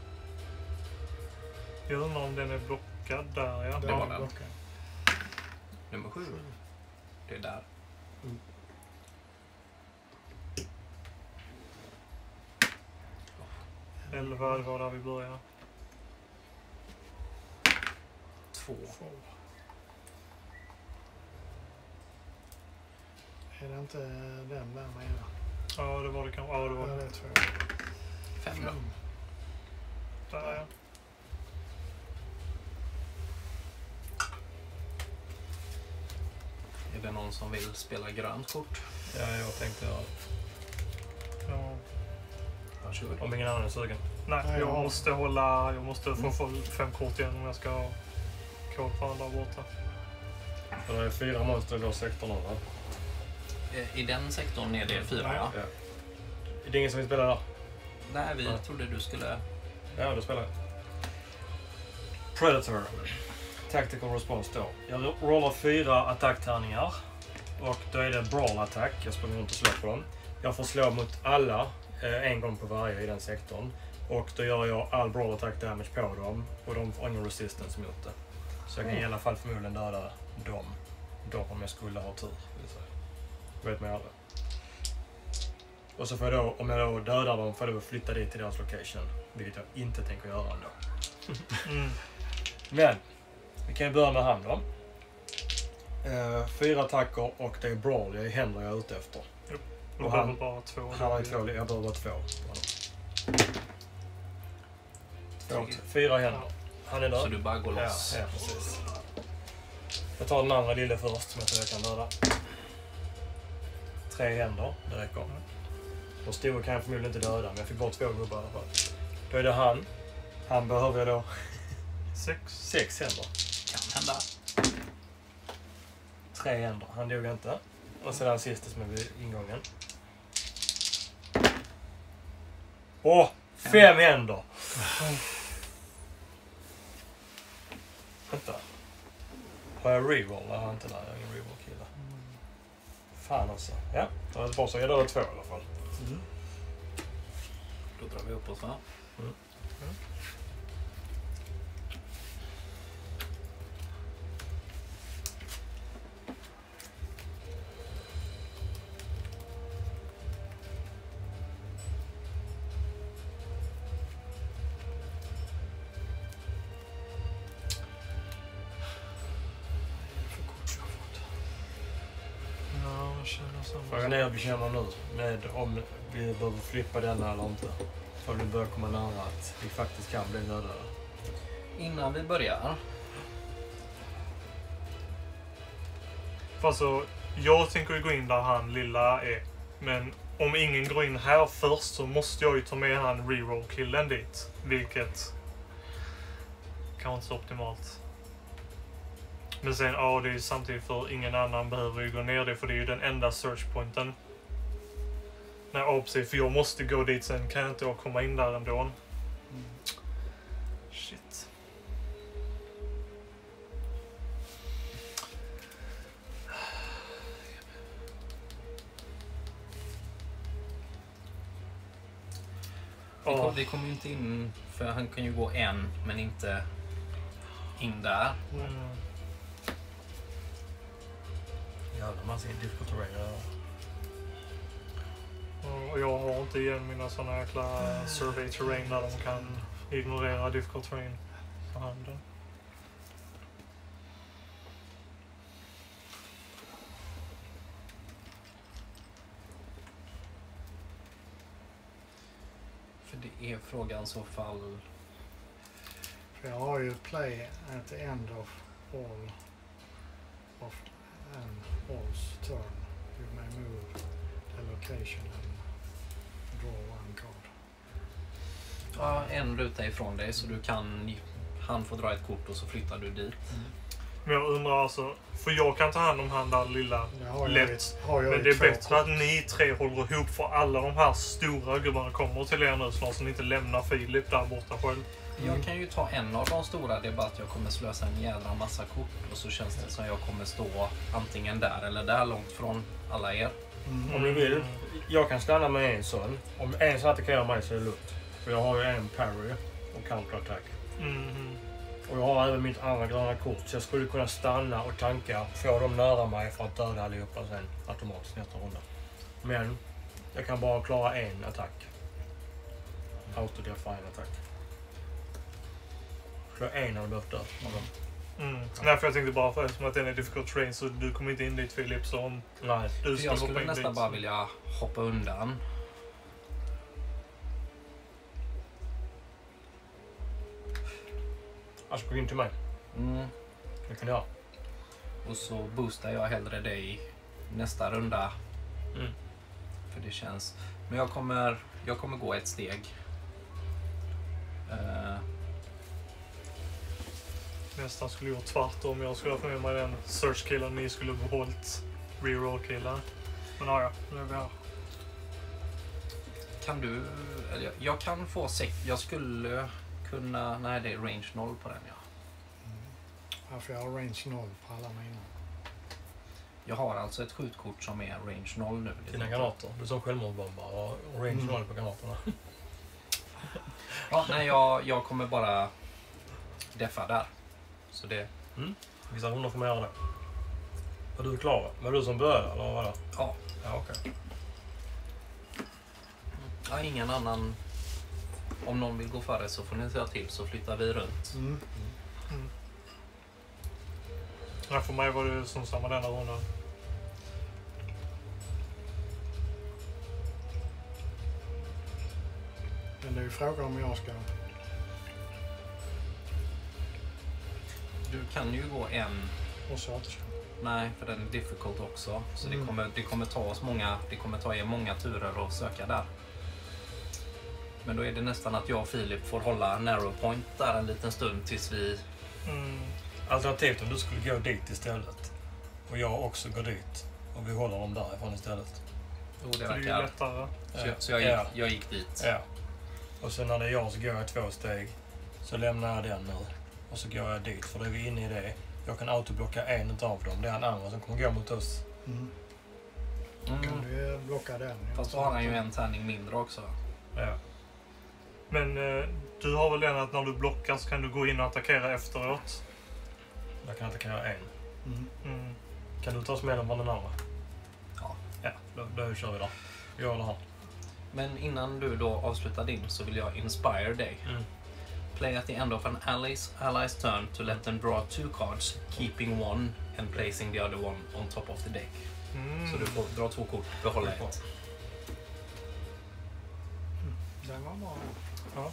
Speaker 3: Jag undrar om den är blockad där, ja.
Speaker 2: Det var den.
Speaker 4: blockad.
Speaker 2: Nummer 7. Det är där.
Speaker 3: 11, det var där vi började.
Speaker 2: 2.
Speaker 4: Är det inte den där med?
Speaker 3: Ja, det var det kanske. Ja, det
Speaker 4: Ja,
Speaker 3: var
Speaker 4: det
Speaker 3: det.
Speaker 4: är 2.
Speaker 2: 5 då.
Speaker 3: Där, ja.
Speaker 2: Är det någon som vill spela grönt kort?
Speaker 1: Ja, jag tänkte göra det.
Speaker 3: Ja.
Speaker 2: Varsågod.
Speaker 1: Om ingen annan är sugen.
Speaker 3: Nej,
Speaker 4: Nej,
Speaker 3: jag
Speaker 4: ja.
Speaker 3: måste hålla... Jag måste få 5 kort igen om jag ska ha kod på andra borta.
Speaker 1: För det är 4 monster i vår sektor nu, va?
Speaker 2: I den sektorn är det 4, ja?
Speaker 1: Ja. Är det ingen som vill spela där?
Speaker 2: Nej, vi
Speaker 1: Ja.
Speaker 2: trodde du skulle...
Speaker 1: Ja, då spelar jag. Predator. Tactical response då. Jag rollar 4 attacktärningar. Och då är det brawl attack. Jag springer runt och slår på dem. Jag får slå mot alla en gång på varje i den sektorn. Och då gör jag all brawl attack damage på dem. Och de får ingen resistance mot det. Så jag kan i alla fall förmodligen döda dem. Då om jag skulle ha tur. vill säga. Vet man aldrig. Och så får jag då, om jag då dödar dem, får jag då flytta dit till deras location. Vilket jag inte tänker göra ändå.
Speaker 3: Mm.
Speaker 1: Men, vi kan ju börja med han då. 4 attacker och det är brawl, det är händer jag är ute efter.
Speaker 3: Du
Speaker 1: Och
Speaker 3: behöver
Speaker 1: han-
Speaker 3: bara 2.
Speaker 1: Han har ju 2, jag behöver bara 2. 4 händer. Han är
Speaker 2: Så
Speaker 1: död.
Speaker 2: du bara går
Speaker 1: Ja,
Speaker 2: loss.
Speaker 1: ja, precis. Jag tar den andra lille först som jag tror jag kan döda. 3 händer, det räcker. De stora kan jag förmodligen inte döda, men jag fick bara 2 gubbar i alla fall. Då är det han. Han behöver jag då 6 händer.
Speaker 2: Kan hända.
Speaker 1: 3 händer. Han dog inte. Och så den sista som är vid ingången. Åh! 5 händer! Vänta. Har jag reroll? Jag har inte där. Jag är ingen reroll-kille. Fan alltså. Ja, det var bra så. Jag dödade 2 i alla fall.
Speaker 2: Då drar vi uppåt, va?
Speaker 3: Ja, jag känner samma.
Speaker 1: Frågan är hur vi känner nu. Med om vi behöver flippa denna eller inte. för nu börjar komma nära att vi faktiskt kan bli dödade.
Speaker 2: Innan vi börjar.
Speaker 3: Fast så, jag tänker ju gå in där han lilla är. Men om ingen går in här först så måste jag ju ta med han reroll-killen dit. Vilket kan inte så optimalt. Men sen, ja, det är ju samtidigt för ingen annan behöver ju gå ner det, för det är ju den enda searchpointen. Nej, precis, för jag måste gå dit, sen kan jag inte komma in där ändå. Shit.
Speaker 2: Vi kommer ju inte in, för han kan ju gå en, men inte in där.
Speaker 1: Jävlar, man ser difficult terrain.
Speaker 3: Och jag har inte igen mina såna jäkla survey terrain där de kan ignorera difficult terrain för handen.
Speaker 2: För det är frågan så fall.
Speaker 4: För jag har ju play at the end of all of an all's turn. You may move the location and draw one card.
Speaker 2: Ja, en ruta ifrån dig så du kan. Han får dra ett kort och så flyttar du dit.
Speaker 3: Men jag undrar alltså, för jag kan ta hand om han där lilla lätt.
Speaker 4: Har jag
Speaker 3: Men
Speaker 4: ju
Speaker 3: det är
Speaker 4: två
Speaker 3: bättre
Speaker 4: kort.
Speaker 3: att ni tre håller ihop, för alla de här stora gubbarna kommer till er nu snart, så ni inte lämnar Filip där borta själv.
Speaker 2: Jag kan ju ta en av de stora, det är bara att jag kommer slösa en jävla massa kort och så känns det som jag kommer stå antingen där eller där långt från alla er.
Speaker 1: Om ni vill, jag kan stanna med en sån. Om en så attackerar mig så är det lugnt. För jag har ju en parry och counterattack. Och jag har även mitt andra gröna kort, så jag skulle kunna stanna och tanka, få dem nära mig för att döda allihopa sen automatiskt nästa runda. Men jag kan bara klara en attack. Auto-define attack. Så en har behövt döda.
Speaker 3: Nej, för jag tänkte bara för eftersom att den är difficult terrain så du kommer inte in dit, Filip, så om
Speaker 1: Nej.
Speaker 3: du
Speaker 2: För jag
Speaker 3: hoppa
Speaker 2: skulle
Speaker 3: in
Speaker 2: nästan
Speaker 3: dit.
Speaker 2: bara vilja hoppa undan.
Speaker 1: Alltså gå in till mig. Det kan jag göra.
Speaker 2: Och så boostar jag hellre dig nästa runda.
Speaker 1: Mm.
Speaker 2: För det känns. Men jag kommer gå ett steg.
Speaker 3: Nästan skulle gjort tvärtom. Jag skulle ha med mig den search-killen, ni skulle behållit reroll-killen. Men ja, nu är vi här.
Speaker 2: Kan du... eller jag kan få jag skulle kunna... Nej, det är range 0 på den, ja.
Speaker 4: Ja, för jag har range 0 på alla mina.
Speaker 2: Jag har alltså ett skjutkort som är range 0 nu.
Speaker 1: Dina granater. Du som självmordsbombare och range 0 på granaterna.
Speaker 2: Ja, nej, jag kommer bara deffa där. Så det...
Speaker 1: Vissa hundar får man göra det. Var du klar? Var du som började eller vad?
Speaker 2: Ja.
Speaker 1: Ja, okej.
Speaker 2: Ja, ingen annan... Om någon vill gå före så får ni säga till, så flyttar vi runt.
Speaker 3: Ja, för mig var det som samma denna rundan.
Speaker 4: Men det är ju frågan om jag ska...
Speaker 2: Du kan ju gå en...
Speaker 4: Och searcha.
Speaker 2: Nej, för den är difficult också. Så det kommer ta oss många... Det kommer ta er många turer att söka där. Men då är det nästan att jag och Filip får hålla narrow point där en liten stund tills vi...
Speaker 1: Alternativt om du skulle gå dit istället. Och jag också går dit. Och vi håller dem därifrån istället.
Speaker 2: Jo, det
Speaker 3: För det är ju
Speaker 2: verkar...
Speaker 3: lättare.
Speaker 2: Så jag gick dit.
Speaker 1: Ja. Och sen när det är jag så går jag 2 steg. Så lämnar jag den nu. Och så går jag dit. För då är vi inne i det. Jag kan autoblocka en av dem. Det är en andra som kommer gå mot oss.
Speaker 4: Kan du blocka den?
Speaker 2: Fast så har han ju en tärning mindre också.
Speaker 1: Ja.
Speaker 3: Men du har väl den att när du blockar så kan du gå in och attackera efteråt?
Speaker 1: Jag kan attackera en. Kan du ta smällen från den andra?
Speaker 2: Ja.
Speaker 1: Ja, då kör vi där. Jag eller han.
Speaker 2: Men innan du då avslutar din så vill jag inspire dig. Play at the end of an ally's turn to let them draw 2 cards, keeping one and placing the other one on top of the deck. Så du får dra 2 kort, behålla ett.
Speaker 4: Den var bra.
Speaker 3: Ja.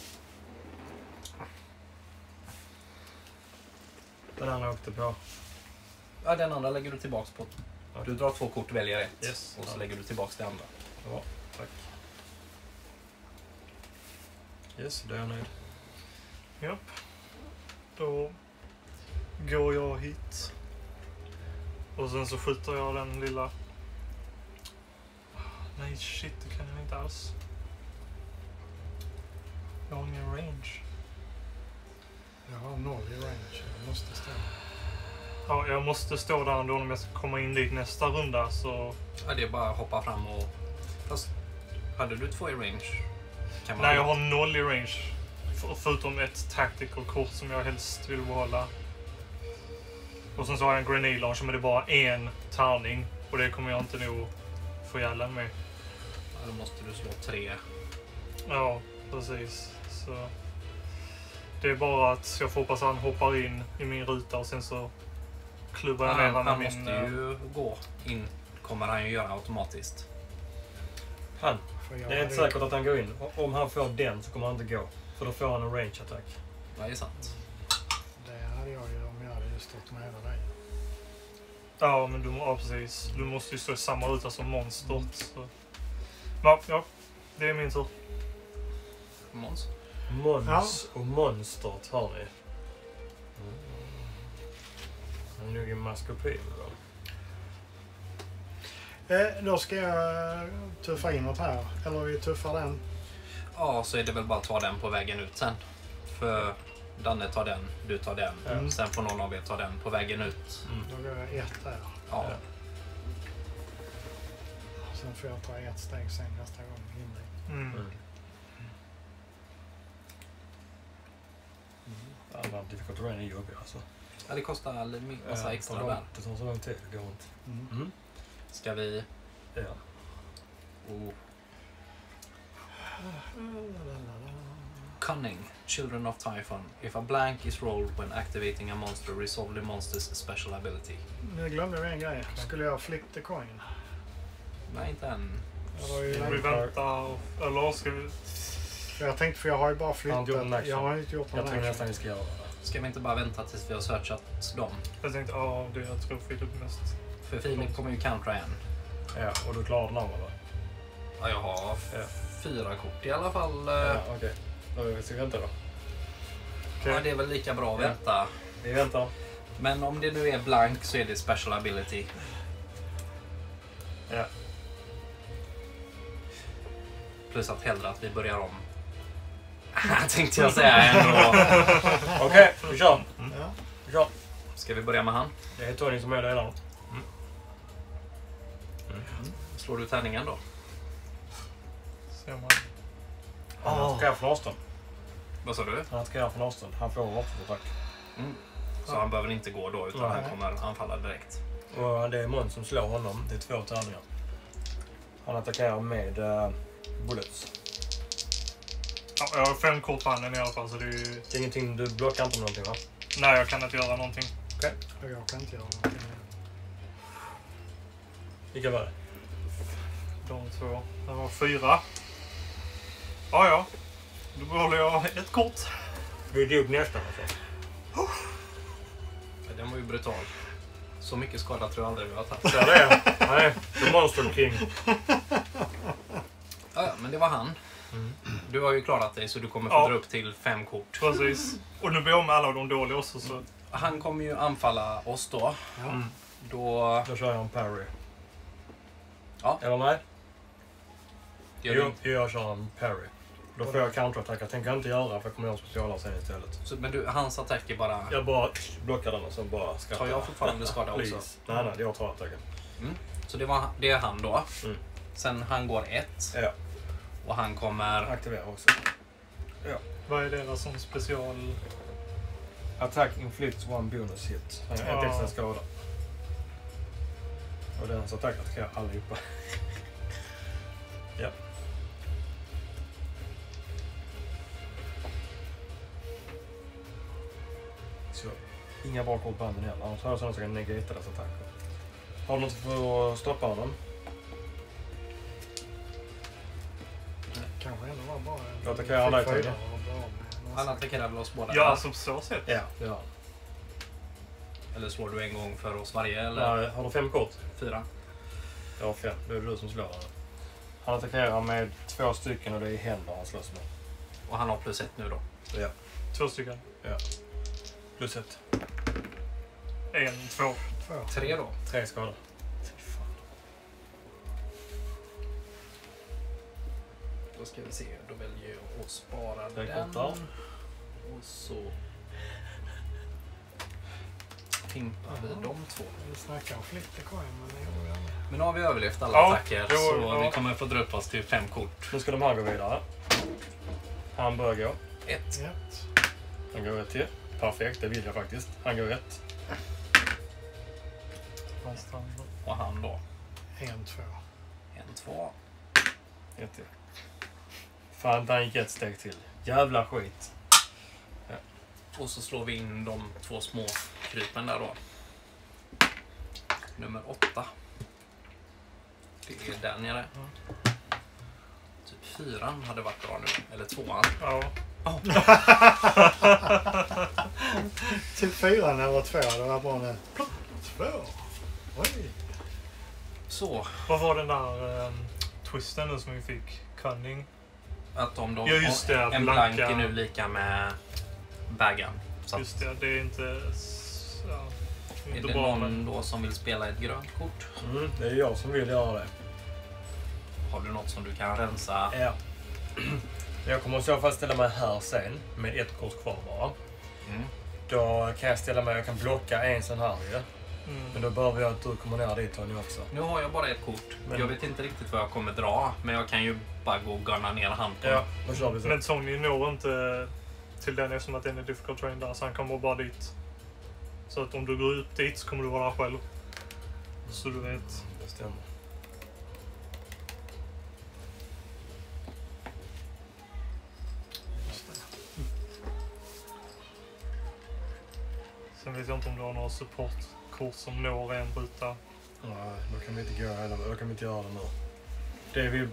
Speaker 1: Den andra åkte på.
Speaker 2: Ja, den andra lägger du tillbaks på. Du drar 2 kort, väljer ett.
Speaker 1: Yes.
Speaker 2: Och så lägger du tillbaks det andra.
Speaker 1: Ja, tack. Yes, då är jag nöjd.
Speaker 3: Japp. Då går jag hit. Och sen så skjuter jag den lilla... Nej, shit, det kan jag inte alls. Jag har ingen range.
Speaker 4: Jag har 0 i range. Jag måste stå.
Speaker 3: Ja, jag måste stå där ändå om jag ska komma in dit nästa runda, så...
Speaker 2: Ja, det är bara att hoppa fram och... Fast, hade du 2 i range? Kan man
Speaker 3: Nej, jag har 0 i range. Förutom ett tactical kort som jag helst vill behålla. Och sen så har jag en grenade launcher, men det är bara en tärning. Och det kommer jag inte nog få ihjäl med.
Speaker 2: Ja, då måste du slå 3.
Speaker 3: Ja, precis. Så det är bara att jag får hoppas han hoppar in i min ruta och sen så klubbar jag ner
Speaker 2: Han
Speaker 3: honom med
Speaker 2: måste
Speaker 3: min...
Speaker 2: ju gå in. Kommer han ju göra automatiskt.
Speaker 1: Han.
Speaker 4: För jag
Speaker 1: Det är inte
Speaker 4: hade-
Speaker 1: säkert att han går in. Om han får den så kommer han inte gå. För då får han en range attack.
Speaker 2: Ja, det är sant.
Speaker 4: Det hade jag ju om jag hade just stått nära dig.
Speaker 3: Ja, men ja, precis. Du måste ju stå i samma ruta som monstret. Så. Ja, det är min tur.
Speaker 2: Måns?
Speaker 1: Mons och monstret har ni. Han är nog en maskopi.
Speaker 4: Då ska jag tuffa inåt här. Eller vi tuffar den.
Speaker 2: Ja, så är det väl bara att ta den på vägen ut sen. För Danne tar den, du tar den.
Speaker 1: Mm.
Speaker 2: Sen får någon av er ta den på vägen ut.
Speaker 4: Då går jag 1 där.
Speaker 2: Ja.
Speaker 1: Ja.
Speaker 4: Sen får jag ta 1 steg sen nästa gång in dig.
Speaker 3: Mm.
Speaker 1: Alla difficult terrain är jobbiga alltså.
Speaker 2: Ja, det kostar massa extra där.
Speaker 1: Det tar så lång tid, det går inte. Mm.
Speaker 2: Ska vi...
Speaker 1: Ja.
Speaker 2: Oh. Cunning, Children of Typhon. If a blank is rolled when activating a monster, resolve the monster's special ability.
Speaker 4: Nu glömde vi en grej. Skulle jag flip the coin?
Speaker 2: Nej, inte än.
Speaker 4: Jag, var ju
Speaker 3: Ska vi vänta eller ska vi...
Speaker 4: jag tänkte, för jag har ju bara
Speaker 1: Har inte gjort en
Speaker 4: flyttat.
Speaker 1: action.
Speaker 4: Jag har inte gjort
Speaker 1: Jag
Speaker 4: någon
Speaker 1: tror nästan
Speaker 4: action.
Speaker 1: vi ska göra det.
Speaker 2: Ska vi inte bara vänta tills vi har searchat dem?
Speaker 3: Jag tänkte, det jag tror Filip mest.
Speaker 2: För Filip kommer ju countera en.
Speaker 1: Ja, och du klarar den andra va?
Speaker 2: Ja, jag har 4 kort i alla fall.
Speaker 1: Ja, okej. Då ska vi vänta då.
Speaker 2: Ja, det är väl lika bra att vänta.
Speaker 1: Vi väntar.
Speaker 2: Men om det nu är blank så är det special ability.
Speaker 1: Ja.
Speaker 2: Plus att hellre att vi börjar om. Tänkte jag säga ändå.
Speaker 1: Okej, vi kör.
Speaker 4: Ja.
Speaker 1: Vi kör.
Speaker 2: Ska vi börja med han?
Speaker 1: Det är Tony som är där redan.
Speaker 2: Slår du tärningen då?
Speaker 3: Ser man.
Speaker 1: Han attackerar från avstånd.
Speaker 2: Vad sa du?
Speaker 1: Han attackerar från avstånd. Han får attack.
Speaker 2: Så han behöver inte gå då utan han kommer anfalla direkt.
Speaker 1: Och det är Måns som slår honom. Det är 2 tärningar. Han attackerar med bullets.
Speaker 3: Ja, jag har 5 kort på handen i alla fall, så det är ju...
Speaker 1: Det är ingenting, du blockar inte någonting va?
Speaker 3: Nej, jag kan inte göra någonting.
Speaker 1: Okej.
Speaker 4: Och jag kan inte göra någonting.
Speaker 1: Vilka var det?
Speaker 3: De 2. Det var 4. Ja. Då behåller jag ett kort.
Speaker 1: Vi dog nästan alltså.
Speaker 2: Ja, den var ju brutal. Så mycket skada tror jag aldrig vi har tagit.
Speaker 1: Så det är. Nej, The Monster King.
Speaker 2: Ja, men det var han. Du har ju klarat dig så du kommer få dra upp till 5 kort.
Speaker 3: Precis. Och nu blir jag med alla de dåliga också. Så...
Speaker 2: Han kommer ju anfalla oss då.
Speaker 4: Ja.
Speaker 1: Då kör jag en parry.
Speaker 2: Ja.
Speaker 1: Eller nej?
Speaker 2: Gör du...
Speaker 1: Jag kör en parry. Då får jag counterattack. Jag tänker inte göra för jag kommer göra specialer sen istället.
Speaker 2: Så, men du, hans attack är bara...
Speaker 1: Jag bara blockar den och så bara skrattar.
Speaker 2: Tar jag fortfarande skada också?
Speaker 1: Please. Nej, det jag tar attacken.
Speaker 2: Så det är han då. Sen han går 1.
Speaker 1: Ja.
Speaker 2: Och han kommer...
Speaker 1: Aktivera också.
Speaker 3: Vad är deras som special...
Speaker 1: Attack inflicts 1 bonus hit. Han har 1 extra skada. Och dens attack attackerar allihopa. Ja. Så, inga bra kort på handen heller. Annars har jag sådana som kan negata dess attacker. Har du något för att stoppa honom?
Speaker 4: Kanske ändå var
Speaker 1: Då attackerar han dig,
Speaker 4: Fick
Speaker 1: Tony.
Speaker 4: fyra och blir av med
Speaker 2: Han
Speaker 4: massa.
Speaker 2: attackerar väl oss båda?
Speaker 3: Ja, alltså på så sätt.
Speaker 1: Ja, det gör han.
Speaker 2: Eller slår du en gång för oss varje? Eller
Speaker 1: Nej, har du 5 kort?
Speaker 2: 4?
Speaker 1: Jag har 5. Då är det du som slår honom. Han attackerar med 2 stycken och det är händer han slåss med.
Speaker 2: Och han har +1 nu då?
Speaker 1: Ja.
Speaker 3: 2 stycken.
Speaker 1: Ja. +1.
Speaker 3: 1, 2.
Speaker 2: 3 då?
Speaker 1: 3 skador. Fy fan.
Speaker 2: Då ska vi se. Då väljer jag att spara
Speaker 1: Det är
Speaker 2: den.
Speaker 1: kort där.
Speaker 2: Och så pimpar vi de 2.
Speaker 4: Vi snackar om flittercoin, men det gjorde vi aldrig.
Speaker 2: Men nu har vi överlevt alla
Speaker 3: Ja,
Speaker 2: attacker
Speaker 3: jo,
Speaker 2: så
Speaker 3: ja.
Speaker 2: vi kommer få dra upp oss till 5 kort.
Speaker 1: Nu ska de här gå vidare. Han börjar gå.
Speaker 2: 1.
Speaker 4: 1.
Speaker 1: Han går 1 till. Perfekt, det vill jag faktiskt. Han går 1.
Speaker 2: Och han då?
Speaker 4: 1, 2.
Speaker 2: 1, 2.
Speaker 1: 1 till. Fan, han gick 1 steg till. Jävla skit.
Speaker 2: Och så slår vi in de 2 små krypen där då. Nummer 8. Det är där nere. Typ 4 hade varit bra nu. Eller 2.
Speaker 3: Ja.
Speaker 4: Typ 4 när det var 2. Det var bara en 2. Oj.
Speaker 2: Så,
Speaker 3: Vad var den där twisten nu som vi fick? Cunning?
Speaker 2: att om de...
Speaker 3: Ja, just det,
Speaker 2: en
Speaker 3: blanka.
Speaker 2: blank är nu lika med baggen. Så att,
Speaker 3: Just det, det är inte... Ja,
Speaker 2: är
Speaker 3: inte
Speaker 2: det
Speaker 3: bra,
Speaker 2: någon
Speaker 3: men...
Speaker 2: då som vill spela ett grönt kort?
Speaker 1: Det är jag som vill göra det.
Speaker 2: Har du något som du kan rensa?
Speaker 1: Ja. Jag kommer i så fall ställa mig här sen med 1 kort kvar bara.
Speaker 2: Mm.
Speaker 1: Då kan jag ställa mig, jag kan blocka en sån här ju. Men då behöver jag att du kommer ner dit, Tony, också.
Speaker 2: Nu har jag bara ett kort.
Speaker 1: Men-
Speaker 2: Jag vet inte riktigt vad jag kommer dra. Men jag kan ju bara gå och gunna ner han på.
Speaker 1: Ja, då kör vi så.
Speaker 3: Men Tony når inte till den eftersom att den är difficult terrain där, så han kommer bara dit. Så att om du går ut dit så kommer du vara där själv. Så du vet.
Speaker 1: Det stämmer.
Speaker 4: Just det.
Speaker 3: Sen vet jag inte om du har några supportkort som når en ruta.
Speaker 1: Nej, då kan vi inte gå heller. Då kan vi inte göra det nu. Det är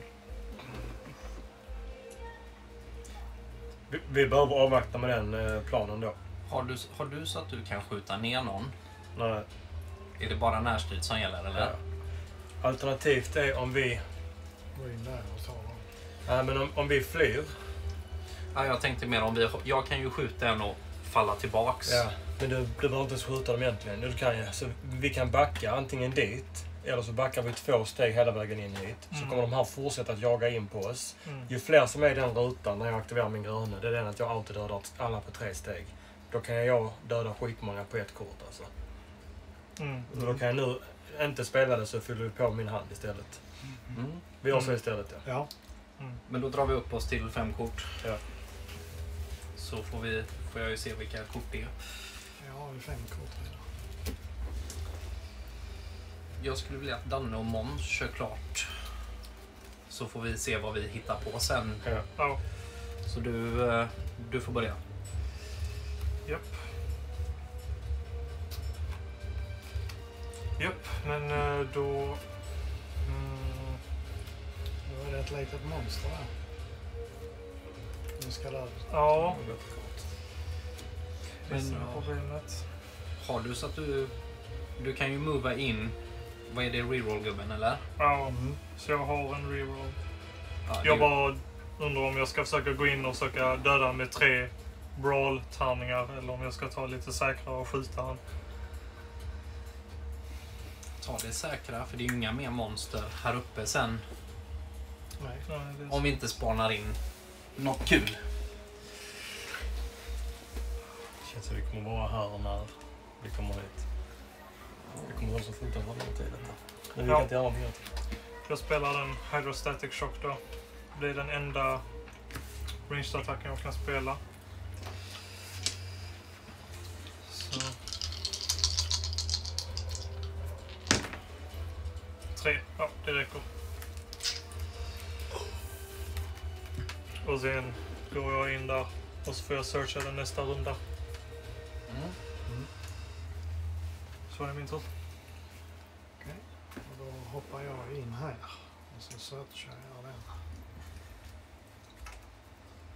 Speaker 1: vi behöver avvakta med den planen då.
Speaker 2: Har du så att du kan skjuta ner någon?
Speaker 1: Nej.
Speaker 2: Är det bara närstrid som gäller eller?
Speaker 1: Ja. Alternativt är om vi...
Speaker 4: Gå in där och ta dem.
Speaker 1: Nej, men om vi flyr.
Speaker 2: Ja, jag tänkte mer om vi... Jag kan ju skjuta en och falla tillbaks.
Speaker 1: Ja, men du behöver inte skjuta dem egentligen. Du kan ju. Så vi kan backa antingen dit. Eller så backar vi 2 steg hela vägen in hit. Så kommer de här fortsätta att jaga in på oss. Ju fler som är i den rutan när jag aktiverar min gröna, det är den att jag alltid dödar alla på 3 steg. Då kan jag döda skitmånga på 1 kort alltså. Och då kan jag nu inte spela det, så fyller vi på min hand istället.
Speaker 2: Mm.
Speaker 1: Vi gör så istället, ja.
Speaker 4: Ja.
Speaker 2: Men då drar vi upp oss till 5 kort.
Speaker 1: Ja.
Speaker 2: Så får jag ju se vilka kort det är.
Speaker 4: Jag har ju 5 kort redan.
Speaker 2: Jag skulle vilja att Danne och Måns kör klart. Så får vi se vad vi hittar på sen.
Speaker 1: Ja.
Speaker 3: Ja,
Speaker 2: Så du får börja.
Speaker 3: japp. Japp, men då...
Speaker 4: Då är det ett litet monster där. Nu ska det...
Speaker 3: Ja, det är
Speaker 2: Men,
Speaker 3: problemet.
Speaker 2: Har du så att du kan ju mova in. Vad är det, reroll-gubben eller?
Speaker 3: Ja, så jag har en reroll.
Speaker 2: Ja,
Speaker 3: Jag bara undrar om jag ska försöka gå in och försöka döda med 3 brawl-tärningar eller om jag ska ta lite säkrare och skjuta han.
Speaker 2: Ta det säkra, för det är ju inga mer monster här uppe sen.
Speaker 4: Nej.
Speaker 3: Nej, det är
Speaker 2: Om vi inte spanar in något kul.
Speaker 1: Det känns som vi kommer vara här när vi kommer hit. Det kommer vara så fruktansvärt lång tid detta. Men vi
Speaker 3: Ja.
Speaker 1: kan inte göra någonting åt det.
Speaker 3: Jag spelar den Hydrostatic Shock då. Det är den enda ranged-attacken jag kan spela. Så. 3. Ja, det räcker. Och sen går jag in där och så får jag searcha den nästa runda. Så är det min tur.
Speaker 4: Och då hoppar jag in här. Och så searchar jag den.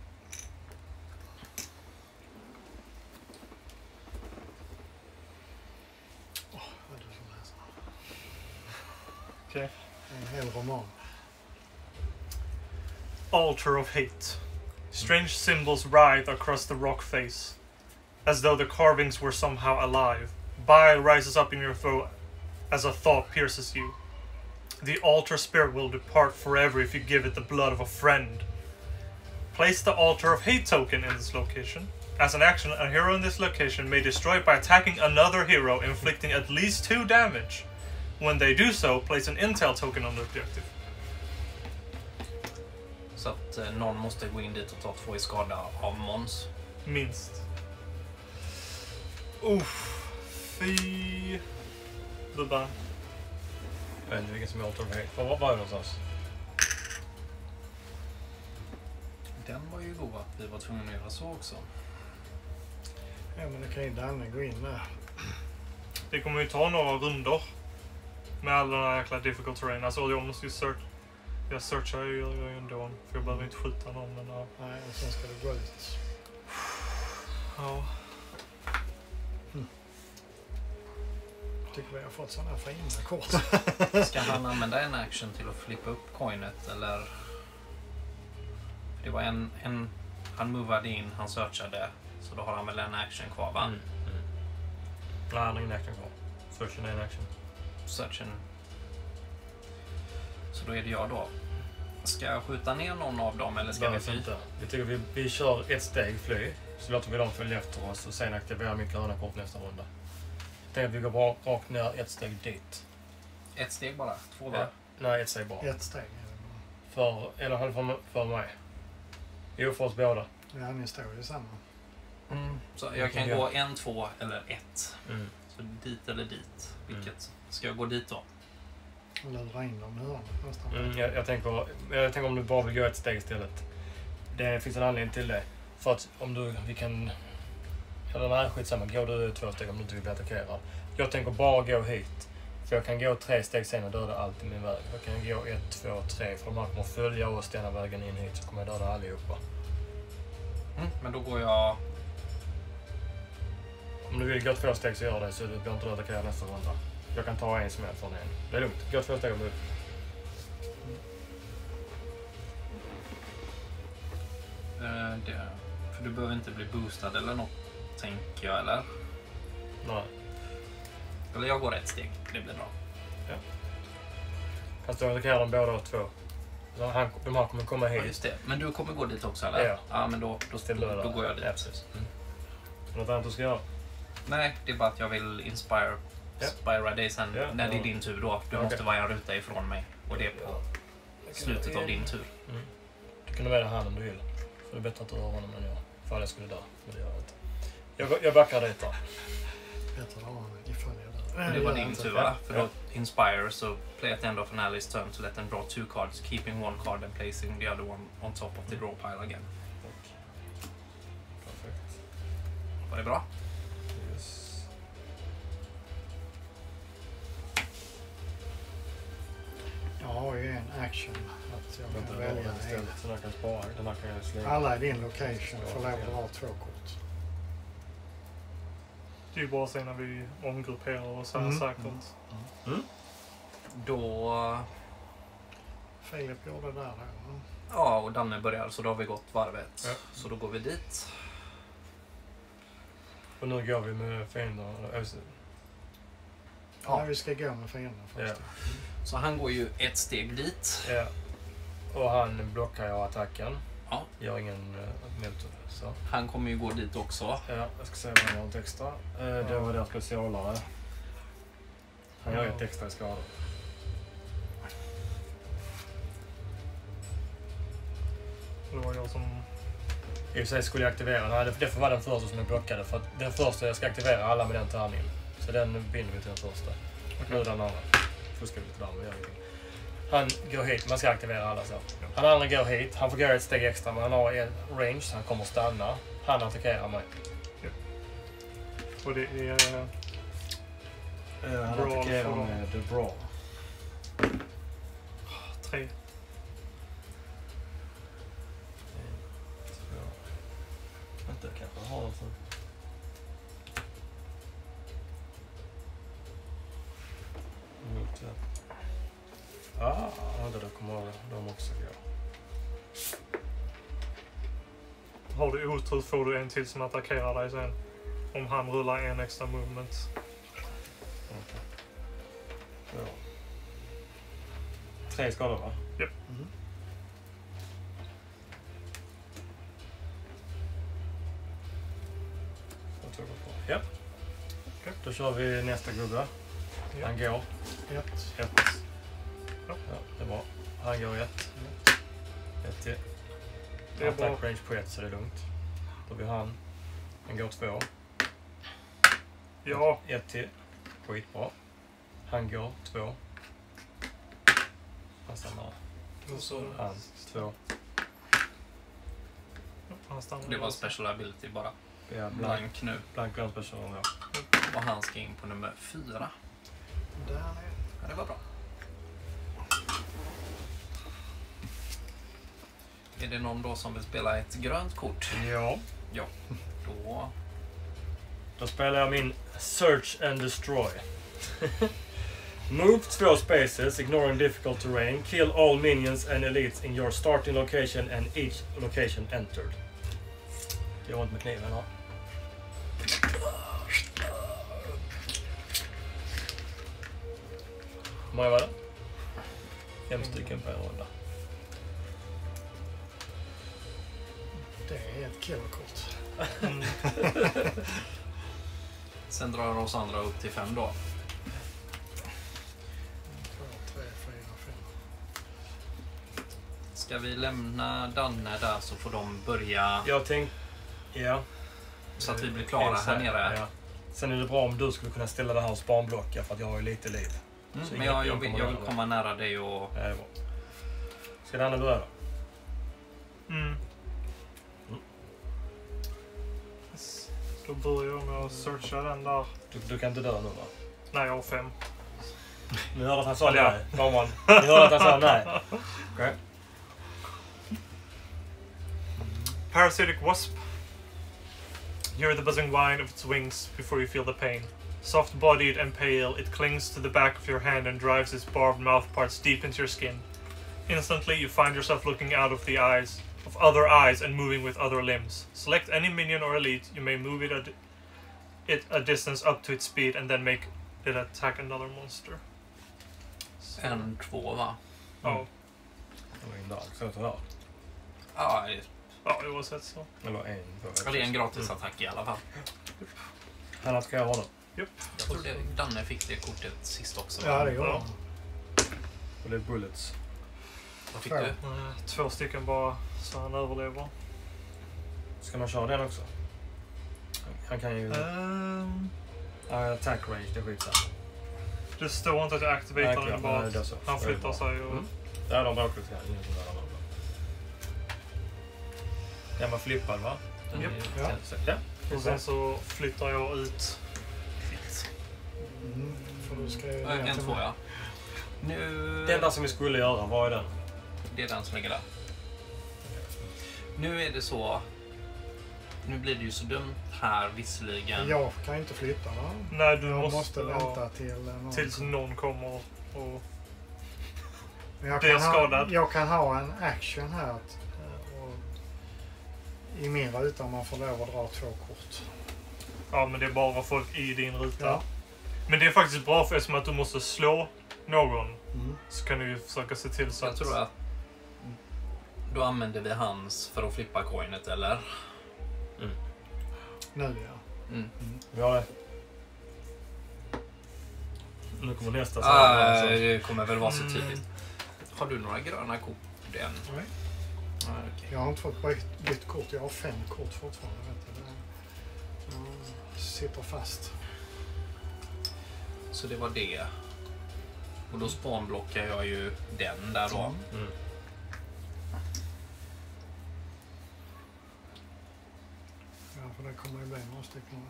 Speaker 3: Okej.
Speaker 4: En hel roman.
Speaker 3: Altar of Hate. Strange symbols writhe across the rock face, as though the carvings were somehow alive. Bile rises up in your throat as a thought pierces you. The altar spirit will depart forever if you give it the blood of a friend. Place the Altar of Hate token in this location. As an action, a hero in this location may destroy it by attacking another hero, inflicting at least 2 damage. When they do so, place an intel token on the objective.
Speaker 2: Så att någon måste gå in dit och ta 2 i skada av Måns.
Speaker 3: Minst. Uff. Fy. Bubba.
Speaker 1: Jag vet inte vilken som är Altar of Hate. Var är det någonstans?
Speaker 5: Den var ju god att vi var tvungna att göra så också.
Speaker 4: Ja, men det kan ju Danne gå in där.
Speaker 3: Det kommer ju ta några rundor. Med alla den här jäkla difficult terrain. Alltså jag måste ju jag searchar ju ändå. För jag behöver inte skjuta någon. Men, ja.
Speaker 4: Nej, och sen ska det gå ut.
Speaker 3: Ja.
Speaker 4: Tycker vi har fått sådana här fina kort.
Speaker 5: Ska han använda en action till att flippa upp coinet eller? Det var en han movade in, han searchade, så då har han väl en action kvar, va?
Speaker 1: Nej, han har ingen action kvar. Searchen är en action.
Speaker 5: Searchen. Så då är det jag då. Ska jag skjuta ner någon av dem eller ska vi fly?
Speaker 1: Inte. Jag tycker vi kör ett steg fly, så låter vi dem följa efter oss och sen aktiverar mitt gröna kort nästa runda. Tänk att vi går rakt ner ett steg dit.
Speaker 5: Ett steg bara? 2 va?
Speaker 1: Ja. Nej, ett steg bara.
Speaker 4: Ett steg.
Speaker 1: Eller för mig. Jo, för oss båda.
Speaker 4: Ja, ni står ju samma.
Speaker 5: Så jag kan gå 1, 2 eller 1.
Speaker 1: Mm.
Speaker 5: Så dit eller dit. Vilket? Ska jag gå dit då?
Speaker 4: Och lura in dem i hörnet nästan.
Speaker 1: Jag tänker om du bara vill gå ett steg istället. Det finns en anledning till det. För att om vi kan... Eller nej, skitsamma. Går du 2 steg om du inte vill bli attackerad. Jag tänker bara gå hit. För jag kan gå 3 steg sen och döda allt i min väg. Jag kan gå 1, 2, 3. För de här kommer följa oss denna vägen in hit så kommer jag döda allihopa.
Speaker 5: Men då går jag...
Speaker 1: Om du vill gå 2 steg så gör det så du blir inte attackerad nästa runda. Jag kan ta en smäll från en. Det är lugnt. Gå 2 steg om du vill.
Speaker 5: För du behöver inte bli boostad eller något, tänker jag, eller?
Speaker 1: Nej.
Speaker 5: Eller jag går 1 steg, det blir bra.
Speaker 1: Ja. Fast då attackerar de båda 2. Så de här kommer komma hit.
Speaker 5: Ja, just det. Men du kommer gå dit också, eller?
Speaker 1: Ja.
Speaker 5: Ja, men då går jag dit.
Speaker 1: Ja, precis. Något annat du ska göra?
Speaker 5: Nej, det är bara att jag vill inspira dig sen när det är din tur då. Du måste vara en ruta ifrån mig. Och det är på slutet av din tur.
Speaker 1: Du kan välja han om du vill. För det är bättre att du har honom än jag. För jag skulle dö. Men det gör jag inte. Jag backar dit då.
Speaker 4: Bättre att ha honom ifall jag dör.
Speaker 5: Det var din tur, va? För då inspire, so play at the end of an ally's turn to let them draw 2 cards, keeping 1 card and placing the other one on top of the draw pile again.
Speaker 1: Perfekt.
Speaker 5: Var det bra?
Speaker 1: Yes.
Speaker 4: Jag har ju en action att jag kan välja en.
Speaker 1: Så den kan spara. Den här kan jag slänga.
Speaker 4: Alla i din location får lov att ha 2 kort.
Speaker 3: Det är ju bara sen när vi omgrupperar oss här sagt att...
Speaker 5: Då...
Speaker 4: Filip gjorde det där.
Speaker 5: Ja, och Danne börjar, så då har vi gått varvet.
Speaker 1: Ja.
Speaker 5: Så då går vi dit.
Speaker 1: Och nu går vi med fiender.
Speaker 4: Ja, vi ska gå med fienden först.
Speaker 1: Ja.
Speaker 5: Så han går ju 1 steg dit.
Speaker 1: Ja. Och han blockar jag attacken.
Speaker 5: Ja.
Speaker 1: Jag har ingen motor. Så.
Speaker 5: Han kommer ju gå dit också.
Speaker 1: Ja, jag ska se vad jag har ett extra. Det var där specialare. Han gör ett extra i skada.
Speaker 3: Det var jag som...
Speaker 1: I och för sig skulle jag aktivera. Nej, det får vara den första som jag blockade. För att den första jag ska aktivera alla med den tärningen. Så den binder vi till den första. Nu den andra. Fuskar vi lite där, men gör ingenting. Han går hit, man ska aktivera alla så. Han andra går hit, han får gå 1 steg extra men han har en range så han kommer stanna. Han attackerar mig.
Speaker 3: Ja. Och det är...
Speaker 1: Han attackerar med The Brawl.
Speaker 3: 3.
Speaker 1: Vänta, jag kanske har en sån. Det kommer de också göra.
Speaker 3: Har du otur får du en till som attackerar dig sen. Om han rullar en extra movement.
Speaker 1: Okay. Ja. 3 skador va?
Speaker 3: Japp.
Speaker 4: Mm.
Speaker 1: Ja. Okay. Då kör vi nästa gubbe.
Speaker 3: Ja.
Speaker 1: Han går
Speaker 4: 1.
Speaker 1: 1. Ja, det är bra. Han går 1. 1 till.
Speaker 3: Det är bra.
Speaker 1: Attack range på 1 så det är lugnt. Då blir han. Han går 2.
Speaker 3: Ja.
Speaker 1: 1 till. Skitbra. Han går 2. Han stannar.
Speaker 2: Och så
Speaker 1: Han 2.
Speaker 3: Han stannar.
Speaker 5: Det var special ability bara.
Speaker 1: Ja,
Speaker 5: Blank nu.
Speaker 1: blank person, ja.
Speaker 5: Och han ska in på nummer 4.
Speaker 4: Där är
Speaker 5: Ja, det var bra. Är det någon då som vill spela ett grönt kort?
Speaker 1: Ja.
Speaker 5: Ja.
Speaker 1: Då spelar jag min Search and Destroy. Move 2 spaces, ignoring difficult terrain. Kill all minions and elites in your starting location and each location entered. Jag har inte med kniven här. Hur många var det? 5 stycken per runda.
Speaker 4: det är ett killerkort.
Speaker 3: Mm.
Speaker 5: Sen drar oss andra upp till 5 då.
Speaker 4: 2, 3, 4, 5.
Speaker 5: Ska vi lämna Danne där så får de börja
Speaker 1: Jag tänkte... Ja.
Speaker 5: så att vi blir klara här nere.
Speaker 1: Ja. Sen är det bra om du skulle kunna ställa det här och spanblocka för att jag har ju lite liv. Så
Speaker 5: Men jag vill komma nära dig och...
Speaker 1: Ja, det är bra. Ska Danne börja då?
Speaker 3: Mm. Yes. Då börjar jag med att searcha den där.
Speaker 1: Du kan inte dö nu va?
Speaker 3: Nej, jag har 5.
Speaker 1: Ni hörde att han sa nej. Norman. Ni hörde att han sa nej. Okej.
Speaker 3: Parasitic wasp. You hear the buzzing whine of its wings before you feel the pain. Soft-bodied and pale, it clings to the back of your hand and drives its barbed mouth parts deep into your skin. Instantly, you find yourself looking out of the eyes of other eyes and moving with other limbs. Select any minion or elite. You may move it a distance up to its speed and then make it attack another monster. So,
Speaker 5: 1-2 va?
Speaker 3: ja.
Speaker 1: Det var en dag. Så det var.
Speaker 5: Ja,
Speaker 3: Ja, oavsett så.
Speaker 1: Eller en.
Speaker 5: det är en gratis attack i alla fall.
Speaker 1: Han attackerar honom.
Speaker 3: Japp.
Speaker 5: Jag tror Danne fick det kortet sist också.
Speaker 4: Ja, det går.
Speaker 1: Och det är bullets.
Speaker 5: Vad fick du?
Speaker 3: 2 stycken bara så han överlever.
Speaker 1: Ska man köra den också? Han kan ju... attack range, det är skitsamma.
Speaker 3: Det står inte att jag aktiverar den bara.
Speaker 1: det är så.
Speaker 3: Han flyttar sig och...
Speaker 1: Det är de bråkligt här. Kan man flippa va?
Speaker 3: Japp.
Speaker 4: Ja.
Speaker 1: Ja.
Speaker 3: Och sen så flyttar jag ut.
Speaker 4: För du ska ju...
Speaker 5: 1-2 ja. Nu...
Speaker 1: Det enda som vi skulle göra, vad är den?
Speaker 5: Det är den som ligger där. Nu är det så... Nu blir det ju så dumt här visserligen.
Speaker 4: Jag kan inte flytta va?
Speaker 3: Nej, du
Speaker 4: Jag
Speaker 3: måste
Speaker 4: vänta till någon.
Speaker 3: tills någon kommer och...
Speaker 4: Men
Speaker 3: blir skadad.
Speaker 4: Jag kan ha en action här. Och i min ruta man får lov att dra 2 kort.
Speaker 3: Ja, men det är bara folk i din ruta.
Speaker 4: Ja.
Speaker 3: Men det är faktiskt bra för eftersom att du måste slå någon.
Speaker 4: Mm.
Speaker 3: Så kan du ju försöka se till så
Speaker 5: Jag tror att då använder vi hans för att flippa coinet, eller?
Speaker 4: Nu ja.
Speaker 1: Vi har det. Nu kommer nästa.
Speaker 5: Det kommer väl vara så tydligt. Har du några gröna kort än?
Speaker 4: Nej.
Speaker 5: Okay.
Speaker 4: Jag har inte fått bytt kort. Jag har 5 kort fortfarande. Vet du. Jag sitter fast.
Speaker 5: Så det var det. Och då spanblockar jag ju den där då.
Speaker 4: Ja, för det kommer ju bli några stycken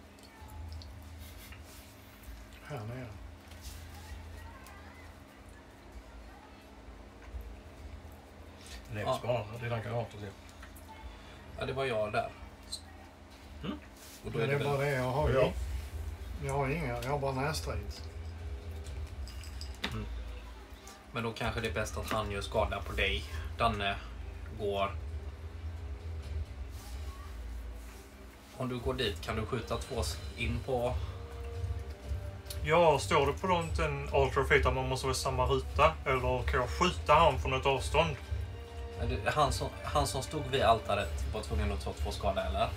Speaker 4: här nere.
Speaker 1: Levspanare, det är den granaten.
Speaker 5: Ja, det var jag där. Och då är
Speaker 4: Men det är
Speaker 5: det
Speaker 4: bara
Speaker 5: väl...
Speaker 4: det jag har.
Speaker 1: Ja.
Speaker 4: Jag har inga, jag har bara närstrid.
Speaker 5: Men då kanske det är bäst att han gör skada på dig. Danne går... Om du går dit kan du skjuta 2 in på...
Speaker 3: Ja, står det på den Altar of Fate att man måste vara i samma ruta? Eller kan jag skjuta han från ett avstånd?
Speaker 5: Han som stod vid altaret var tvungen att ta 2 skada, eller?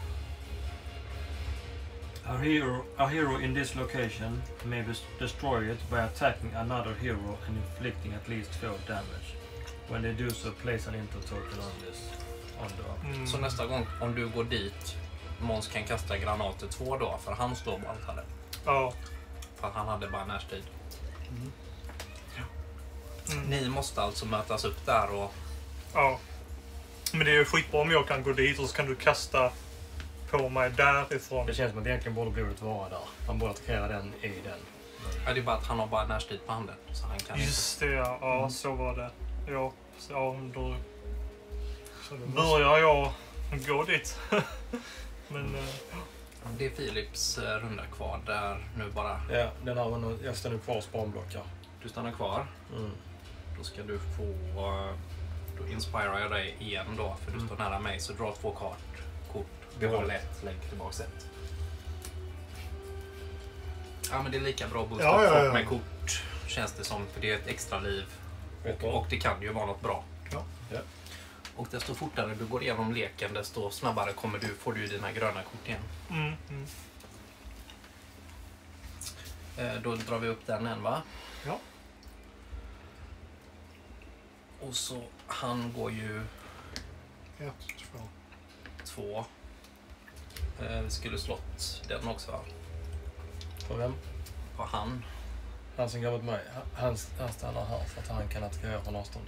Speaker 1: A hero in this location may destroy it by attacking another hero and inflicting at least 4 damage. When they do so, place an input token on the
Speaker 5: Så nästa gång, om du går dit, Måns kan kasta granater 2 då, för han står på altaret.
Speaker 3: Ja.
Speaker 5: För han hade bara närstrid. Ni måste alltså mötas upp där och...
Speaker 3: Ja. Men det är ju skitbra om jag kan gå dit och så kan du kasta på mig därifrån.
Speaker 1: Det känns som att egentligen borde blodet vara där. Han borde attackera den i den.
Speaker 5: Ja, det är bara att han har bara närstrid på handen. Så han kan
Speaker 3: Just det, ja. Ja, så var det. Ja, då
Speaker 4: Så du
Speaker 3: börjar jag gå dit. Men...
Speaker 5: Det är Philips runda kvar där nu bara.
Speaker 1: Ja, den här var nog, jag står nu kvar och spanblockar.
Speaker 5: Du stannar kvar. Då ska du få... Då inspirerar jag dig igen då, för du står nära mig. Så dra 2 kort. Behåll 1, lägg tillbaka 1. Ja, men det är lika bra boost
Speaker 4: Ja.
Speaker 5: med kort, känns det som. För det är ett extra liv. Och det kan ju vara något bra.
Speaker 4: Ja.
Speaker 5: Och desto fortare du går igenom leken, desto snabbare får du dina gröna kort igen. Då drar vi upp den än, va?
Speaker 4: Ja.
Speaker 5: Och så, han går ju
Speaker 4: 1, 2.
Speaker 5: 2. Vi skulle slått den också, va?
Speaker 1: På vem?
Speaker 5: På han.
Speaker 1: Han som går mot mig. Han stannar här för att han kan attackera från avstånd.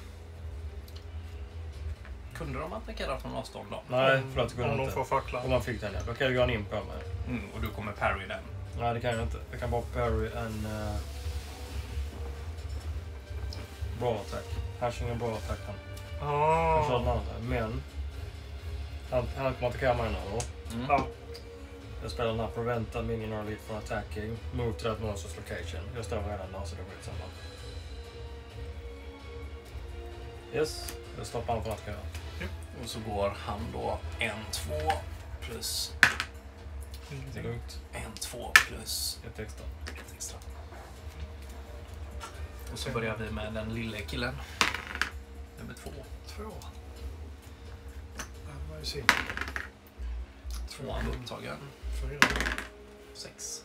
Speaker 5: Kunde de attackera från avstånd då?
Speaker 1: Nej, förlåt, det kunde
Speaker 3: om de
Speaker 1: inte.
Speaker 3: får fackla.
Speaker 1: Om man fick den, ja. Då kan jag gå in på mig.
Speaker 5: Och du kommer parry den.
Speaker 1: Nej, det kan jag inte. Jag kan bara parry en bra attack. Här kör en bra attack han. Jag kör den andra. Men han kommer attackera mig nu då.
Speaker 3: Ja.
Speaker 1: Jag spelar den här Prevent a minion or elite from attacking. Move to that monster's location. Jag står redan där så det blir samma. Yes, jag stoppar han från att attackera.
Speaker 5: Och så går han då 1, 2 plus...
Speaker 1: Det är lugnt.
Speaker 5: 1, 2 plus...
Speaker 1: Ett extra.
Speaker 5: Ett extra. Och så börjar vi med den lille killen. Nummer 2.
Speaker 4: 2. Det var ju synd.
Speaker 5: 2 upptagen.
Speaker 4: 4.
Speaker 5: 6.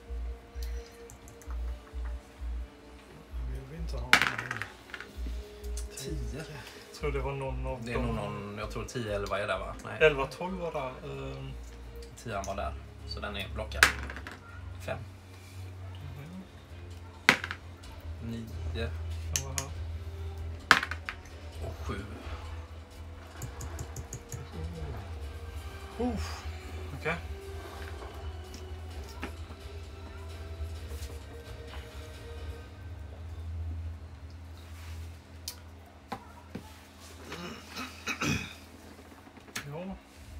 Speaker 4: Vill vi inte ha
Speaker 5: 10.
Speaker 3: Jag tror det var någon av
Speaker 5: Det är nog någon, jag tror 10 11 är där, va? Nej,
Speaker 3: 11, 12 var där.
Speaker 5: 10 var där. Så den är blockad. 5. 9
Speaker 3: Den var här.
Speaker 5: och 7.
Speaker 3: Okej. Ja.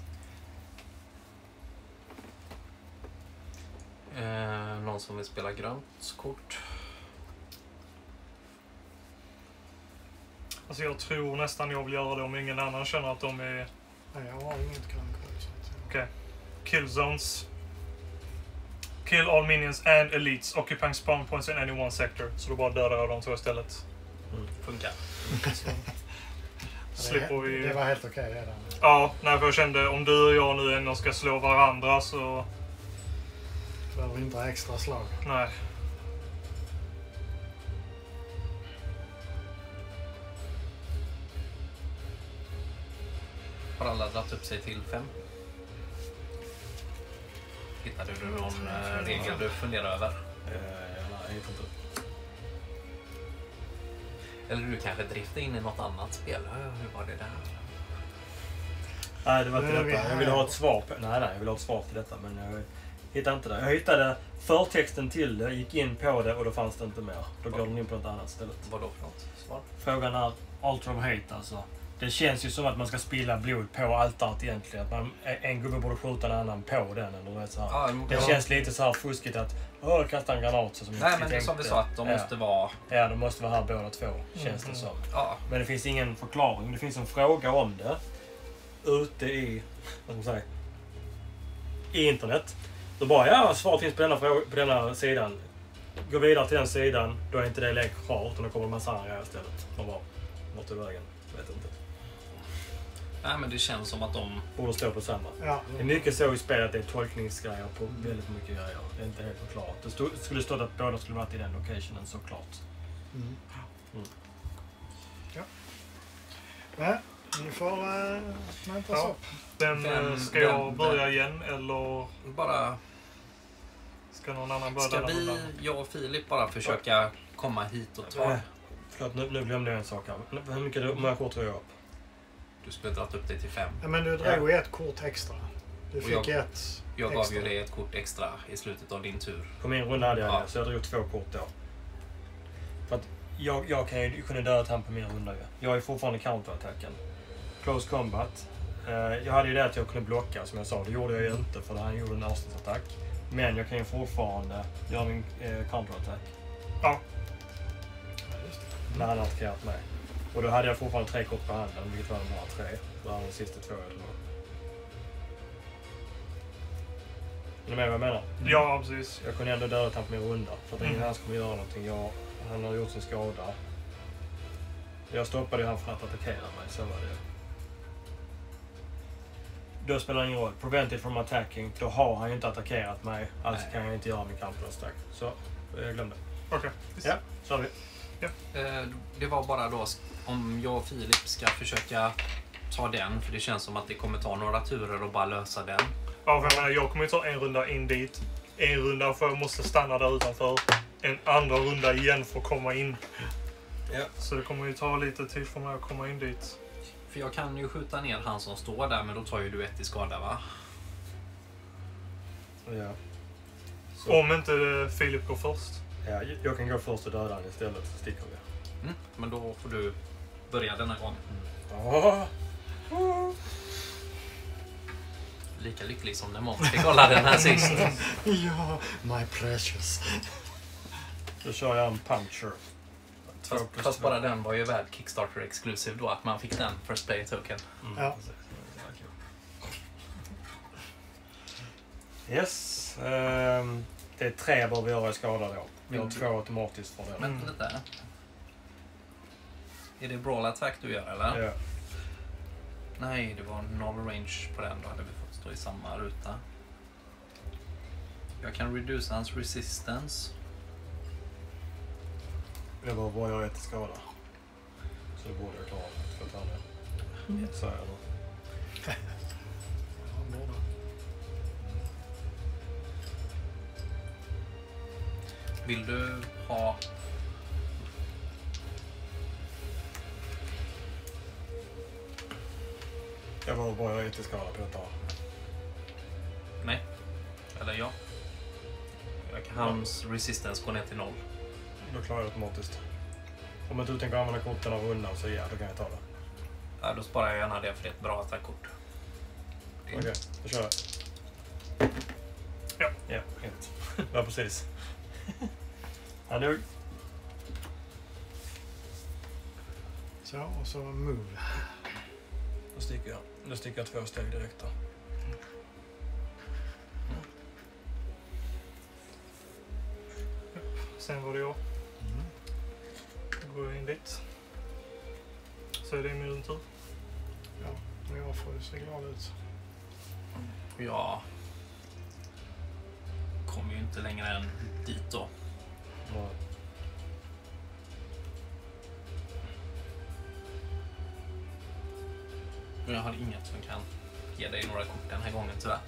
Speaker 5: Någon som vill spela grönt kort?
Speaker 3: Alltså jag tror nästan jag vill göra det om ingen annan känner att de är...
Speaker 4: Nej, jag har inget grönkort.
Speaker 3: Okej. Kill zones. Kill all minions and elites occupying spawn points in any one sector. Så då bara dödar jag de 2 istället.
Speaker 5: Funkar.
Speaker 3: Slipper vi...
Speaker 4: Det var helt okej redan.
Speaker 3: Ja, nej, för jag kände om du och jag nu ändå ska slå varandra så...
Speaker 4: Behöver inte ha extra slag.
Speaker 3: Nej.
Speaker 5: Har alla dragit upp sig till 5? Hittade du någon regel du funderar över?
Speaker 1: Nej, inte.
Speaker 5: Eller du kanske driftar in i något annat spel? Hur var det där?
Speaker 1: Nej, det var inte detta. Jag ville ha ett svar på... Nej, jag ville ha ett svar till detta, men jag hittade inte det. Jag hittade förtexten till det, gick in på det och då fanns det inte mer. Då går den in på något annat stället.
Speaker 5: Vad då för något svar?
Speaker 1: Frågan är Altar of Hate, alltså. Det känns ju som att man ska spilla blod på altaret egentligen. Att en gubbe borde skjuta en annan på den. Eller så här.
Speaker 5: Ja,
Speaker 1: Det känns lite så här fuskigt att kasta en granat. Så som
Speaker 5: nej, men det är som vi sa att de måste vara...
Speaker 1: Ja, de måste vara här båda två, känns det som.
Speaker 5: Ja.
Speaker 1: Men det finns ingen förklaring. Det finns en fråga om det ute i, vad ska man säga, i internet. Då bara, svaret finns på denna sidan. Gå vidare till den sidan, då är inte det läge kvar, utan då kommer en massa andra istället. De bara, bort i vägen, vet inte.
Speaker 5: Nej, men det känns som att de...
Speaker 1: Borde stå på samma.
Speaker 4: Ja.
Speaker 1: Det är mycket så i spelet att det är tolkningsgrejer på väldigt mycket grejer. Det är inte helt förklarat. Det skulle stå att båda skulle varit i den locationen, såklart.
Speaker 4: Mm.
Speaker 1: Mm.
Speaker 4: Ja. Men ni får mötas upp.
Speaker 3: Ska jag börja igen eller
Speaker 5: Bara...
Speaker 3: ska någon annan börja?
Speaker 5: Ska jag och Filip bara försöka komma hit och ta...
Speaker 1: Förlåt, nu glömde jag en sak här. Hur många kort tror jag upp?
Speaker 5: Du skulle dragit upp det till 5.
Speaker 4: Ja, men du drog ju ett kort extra. Du fick ett
Speaker 5: Jag gav
Speaker 4: extra.
Speaker 5: ju dig ett kort extra i slutet av din tur.
Speaker 1: På min runda hade jag det, så jag drog 2 kort då. För att jag kan ju kunna döda han på min runda. Jag är fortfarande counterattacken. Close combat. Jag hade ju det att jag kunde blocka, som jag sa. Det gjorde jag ju inte, för han gjorde en avståndsattack. Men jag kan ju fortfarande göra min counterattack.
Speaker 3: Ja.
Speaker 1: När han har attackerat mig. Och då hade jag fortfarande 3 kort på handen, vilket var bara 3. Då var de sista 2 eller något. Är ni med vad jag menar?
Speaker 3: Ja, precis.
Speaker 1: Jag kunde ändå döda han på min runda. För att ingen annan kommer göra någonting. Han har gjort sin skada. Jag stoppade ju han från att attackera mig, så var det. Då spelar det ingen roll. Prevented from attacking. Då har han ju inte attackerat mig. Alltså kan jag inte göra min counterattack. Så, jag glömde.
Speaker 3: Okej.
Speaker 1: Ja, så har vi.
Speaker 5: Det var bara då om jag och Filip ska försöka ta den. För det känns som att det kommer ta några turer och bara lösa den.
Speaker 3: Ja, för jag kommer ju ta en runda in dit. En runda för jag måste stanna där utanför. En andra runda igen för att komma in.
Speaker 1: Ja.
Speaker 3: Så det kommer ju ta lite tid för mig att komma in dit.
Speaker 5: För jag kan ju skjuta ner han som står där, men då tar ju du 1 i skada, va?
Speaker 1: Ja. Så.
Speaker 3: Om inte Filip går först.
Speaker 1: Ja, jag kan gå först och döda han istället, så sticker vi.
Speaker 5: Men då får du börja denna gång. Lika lycklig som när Måns fick kolla den här sist.
Speaker 4: Ja, my precious.
Speaker 1: Då kör jag en puncher.
Speaker 5: Fast bara den var ju värd Kickstarter exclusive då, att man fick den first play token.
Speaker 4: Ja.
Speaker 1: Yes. Det är 3 bör vi göra i skada då. Vi har 2 automatiskt för den.
Speaker 5: Men lite. Är det brawl attack du gör, eller?
Speaker 1: Ja.
Speaker 5: Nej, det var noll range på den. Då hade vi fått stå i samma ruta. Jag kan reduce hans resistance.
Speaker 1: Jag bara göra 1 i skada. Så det borde jag klara för att ta det. Så är det.
Speaker 5: Vill du ha...
Speaker 1: Jag var bara göra 1 i skada på detta.
Speaker 5: Nej. Eller ja. Hans resistance går ner till 0.
Speaker 1: Då klarar jag automatiskt. Om inte du tänker använda korten av rundan så ja, då kan jag ta det.
Speaker 5: Ja, då sparar jag gärna det för det är ett bra attackkort.
Speaker 1: Okej, då kör jag.
Speaker 3: Ja.
Speaker 1: Ja, 1. Ja, precis. Ja, nu.
Speaker 4: Så, och så move.
Speaker 1: Då sticker jag 2 steg direkt då.
Speaker 3: Sen var det jag. Då går jag in dit. Så är det min tur.
Speaker 4: Ja, och jag får ju se glad ut.
Speaker 5: Ja. Kommer ju inte längre än dit då.
Speaker 1: Ja.
Speaker 5: Men jag har inget som kan ge dig några kort den här gången, tyvärr.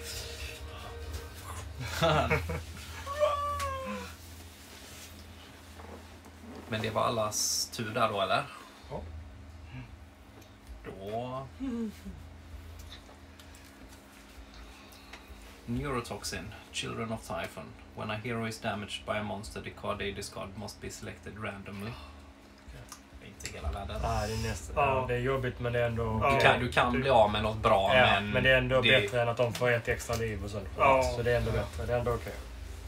Speaker 5: Men det var allas tur där då, eller?
Speaker 4: Ja.
Speaker 5: Då... Neurotoxin, Children of Typhon. When a hero is damaged by a monster, the card they discard must be selected randomly. inte hela världen.
Speaker 1: Nej, det är nästan. Det är jobbigt men det är ändå...
Speaker 5: Du kan bli av med något bra,
Speaker 1: men det är ändå bättre än att de får ett extra liv och sånt. Så det är ändå bättre. Det är ändå okej.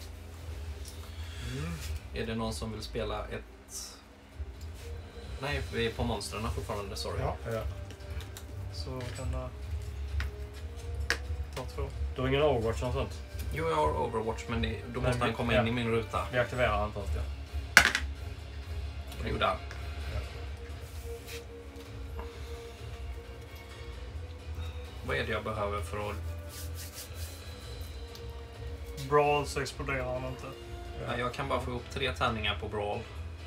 Speaker 5: Är det någon som vill spela ett... Nej, vi är på monstren fortfarande, sorry.
Speaker 1: Ja.
Speaker 3: Så kan jag ta 2.
Speaker 1: Du har ingen Overwatch och sånt?
Speaker 5: Jo, jag har Overwatch, men då måste han komma in i min ruta.
Speaker 1: Vi aktiverar han först,
Speaker 5: Det gjorde han. Vad är det jag behöver för att...
Speaker 3: Brawl så exploderar han inte.
Speaker 5: Ja, jag kan bara få upp 3 tärningar på Brawl.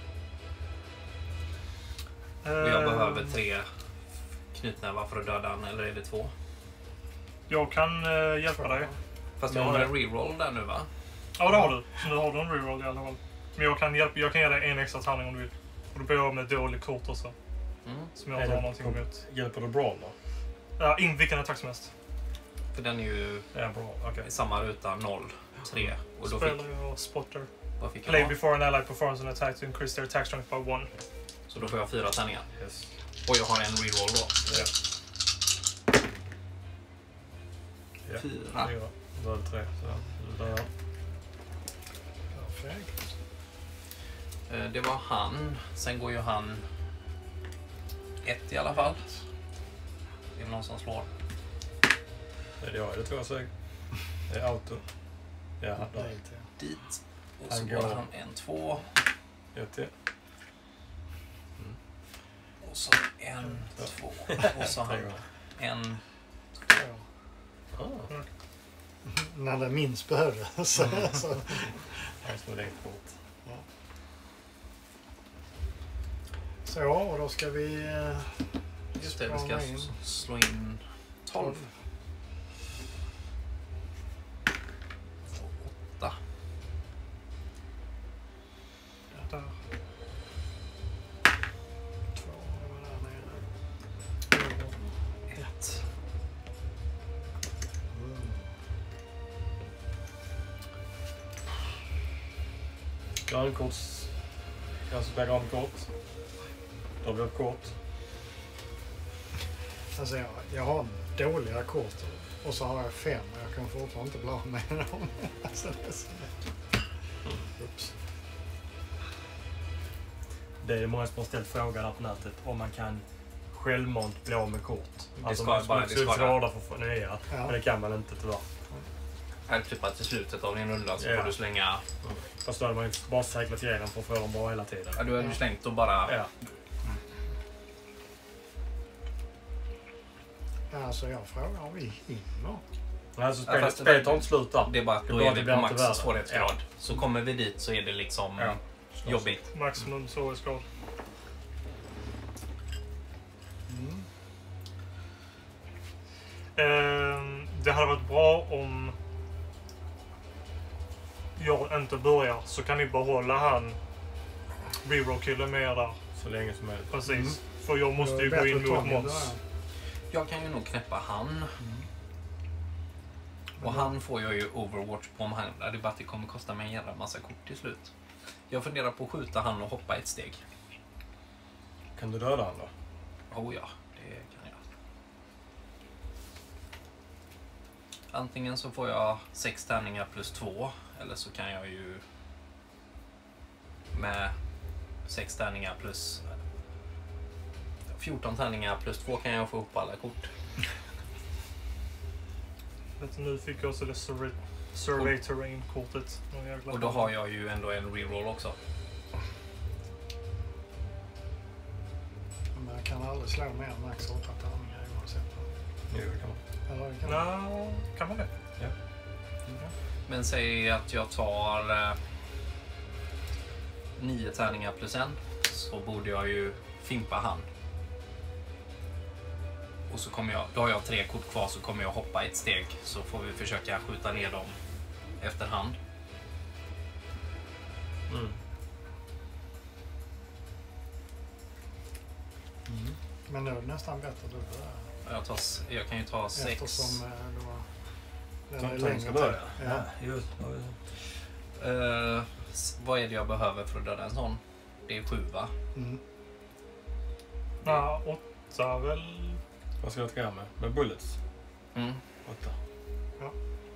Speaker 5: Och jag behöver 3 knytnävar för att döda han, eller är det 2?
Speaker 3: Jag kan hjälpa dig.
Speaker 5: Fast jag har en reroll där nu, va?
Speaker 3: Ja, det har du. Så nu har du en reroll i alla fall. Men jag kan ge dig en extra tärning om du vill. Och då blir jag med ett dåligt kort också. Som jag inte har någonting emot.
Speaker 1: Hjälper du Brawl då?
Speaker 3: Ja, vilken attack som helst.
Speaker 5: För den är ju
Speaker 1: i
Speaker 5: samma ruta, 0, 3. Och då
Speaker 3: spelar jag spotter.
Speaker 5: Vad fick jag
Speaker 3: Play
Speaker 5: då?
Speaker 3: before an ally performs an attack to increase their attack strength by 1.
Speaker 5: Så då får jag 4 tärningar.
Speaker 1: Yes.
Speaker 5: Och jag har en reroll då.
Speaker 1: Ja.
Speaker 5: 4.
Speaker 1: Då är det 3. Så där.
Speaker 4: Perfekt.
Speaker 5: Det var han. Sen går ju han 1 i alla fall. Det är någon som slår.
Speaker 1: Det är jag, det tror jag säkert. Det är auto. Ja, där.
Speaker 5: Dit. Och så
Speaker 1: Han
Speaker 5: går
Speaker 1: går.
Speaker 5: han 1, 2.
Speaker 1: 1 till.
Speaker 5: Och så 1, 2. Och så han 1, 2.
Speaker 4: När det minst behövdes. Så.
Speaker 1: Jag slår det kort.
Speaker 4: Så, och då ska vi...
Speaker 5: Just det, vi ska slå in 12. 8.
Speaker 3: Där.
Speaker 4: 2, det var där nere.
Speaker 5: 1.
Speaker 1: Grönkort. Jag ska spela grönkort. Då blir det kort.
Speaker 4: Alltså jag har dåliga kort och så har jag 5 och jag kan fortfarande inte bli av med dem. Alltså, det är så... Oops.
Speaker 1: Det är många som har ställt frågan här på nätet om man kan självmant bli av med kort. Alltså
Speaker 5: ska
Speaker 1: man
Speaker 5: bara-
Speaker 1: skulle
Speaker 5: det ska
Speaker 1: svåra för att få nya.
Speaker 4: Ja.
Speaker 1: Men det kan man inte tyvärr.
Speaker 5: Här typ att till slutet av din runda så får du slänga...
Speaker 1: Fast då hade man ju bara seglat igenom för att få dem bra hela tiden.
Speaker 5: Ja, du har ju slängt och bara...
Speaker 1: Ja.
Speaker 4: Alltså jag frågar om vi hinner.
Speaker 1: Alltså
Speaker 5: fast
Speaker 1: spelet tar inte slut där.
Speaker 5: Det är bara att då
Speaker 1: Det
Speaker 5: är
Speaker 1: blir
Speaker 5: vi på
Speaker 1: inte
Speaker 5: max
Speaker 1: värre.
Speaker 5: svårighetsgrad. Så kommer vi dit så är det liksom jobbigt.
Speaker 3: Maximum svårighetsgrad. Det hade varit bra om jag inte börjar, så kan ni behålla han reroll-killen med er där.
Speaker 1: Så länge som möjligt.
Speaker 3: Precis. För jag måste ju gå in mot Måns.
Speaker 5: Jag kan ju nog knäppa han. Och han får jag ju Overwatch på om han... Det är bara att det kommer kosta mig en jävla massa kort till slut. Jag funderar på att skjuta han och hoppa ett steg.
Speaker 1: Kan du döda han då?
Speaker 5: Oh ja, det kan jag. Antingen så får jag 6 tärningar plus 2. Eller så kan jag ju... Med 6 tärningar plus... 14 tärningar plus 2 kan jag få upp alla kort.
Speaker 3: Nu fick jag också det Survey Terrain-kortet.
Speaker 5: Och då har jag ju ändå en reroll också.
Speaker 4: Men jag kan aldrig slå mer än max 8 tärningar oavsett.
Speaker 1: Jo, det kan man.
Speaker 4: Eller kan man?
Speaker 3: Kan man det?
Speaker 1: Ja.
Speaker 5: Men säg att jag tar 9 tärningar plus 1. Så borde jag ju fimpa han. Och så kommer då har jag 3 kort kvar, så kommer jag hoppa ett steg. Så får vi försöka skjuta ner dem efterhand.
Speaker 4: Men nu är det nästan bättre att du börjar.
Speaker 5: Jag kan ju ta 6.
Speaker 4: Eftersom det är
Speaker 1: Ta
Speaker 4: längre
Speaker 1: ska börja.
Speaker 4: tid.
Speaker 1: Ja, just.
Speaker 5: Vad är det jag behöver för att döda en sån? Det är 7, va?
Speaker 3: Ja, 8 väl?
Speaker 1: Vad ska jag attackera med? Med bullets? 8.
Speaker 4: Ja.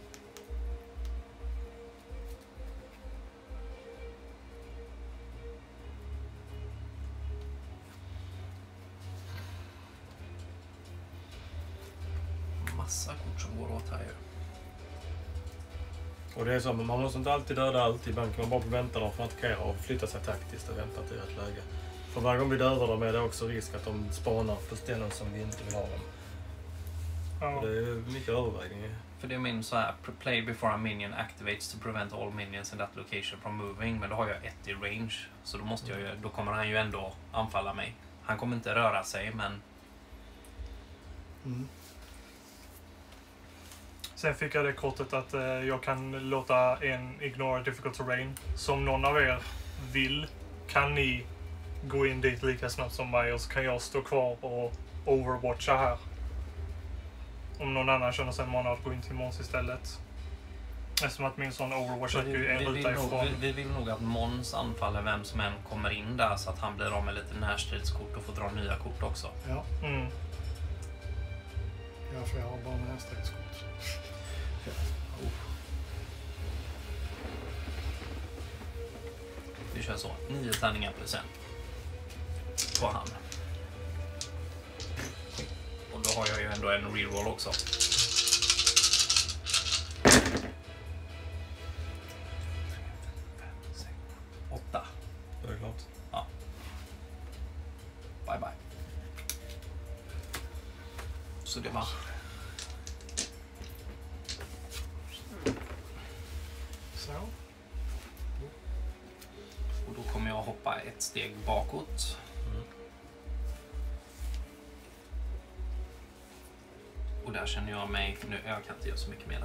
Speaker 5: Massa kort som går åt här ju.
Speaker 1: Och det är så, man måste inte alltid döda allt. Ibland kan man bara vänta dem för att attackera och flytta sig taktiskt och vänta till rätt läge. För varje gång vi dödar dem är det också risk att de spanar på ställen som vi inte vill ha dem.
Speaker 3: Ja.
Speaker 1: Och det är mycket övervägning.
Speaker 5: För det är min så här, play before a minion activates to prevent all minions in that location from moving. Men då har jag 1 i range. Så då måste jag ju, då kommer han ju ändå anfalla mig. Han kommer inte röra sig, men...
Speaker 4: Mm.
Speaker 3: Sen fick jag det kortet att jag kan låta en ignore difficult terrain. Så om någon av er vill kan ni gå in dit lika snabbt som mig och så kan jag stå kvar och overwatcha här. Om någon annan känner sig manad att gå in till Måns istället. Eftersom att min sån overwatch är ju en ruta ifrån.
Speaker 5: Vi vill nog att Måns anfaller vem som än kommer in där så att han blir av med lite närstridskort och får dra nya kort också.
Speaker 4: Ja.
Speaker 3: Mm.
Speaker 4: Ja, för jag har bara närstridskort.
Speaker 5: Vi kör så. 9 tärningar plus 1. På han. Och då har jag ju ändå en reroll också. 8.
Speaker 1: Det är klart.
Speaker 5: Ja. Bye bye. Så det var...
Speaker 4: Så.
Speaker 5: Och då kommer jag hoppa ett steg bakåt. Och där känner jag mig... Nu, jag kan inte göra så mycket mer där.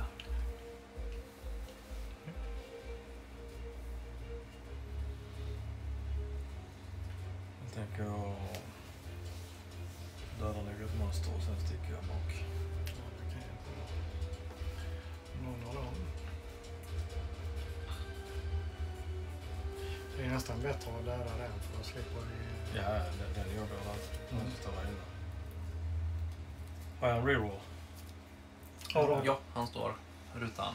Speaker 1: Jag tänker jag dödar nog ett monster och sen sticker jag bak.
Speaker 4: Ja, det kan jag inte. Någon av dem. Det är nästan bättre att döda den för att slippa i...
Speaker 1: Ja, den gör det allt. Den står där inne. Har jag en reroll?
Speaker 5: Ja, han står rutan.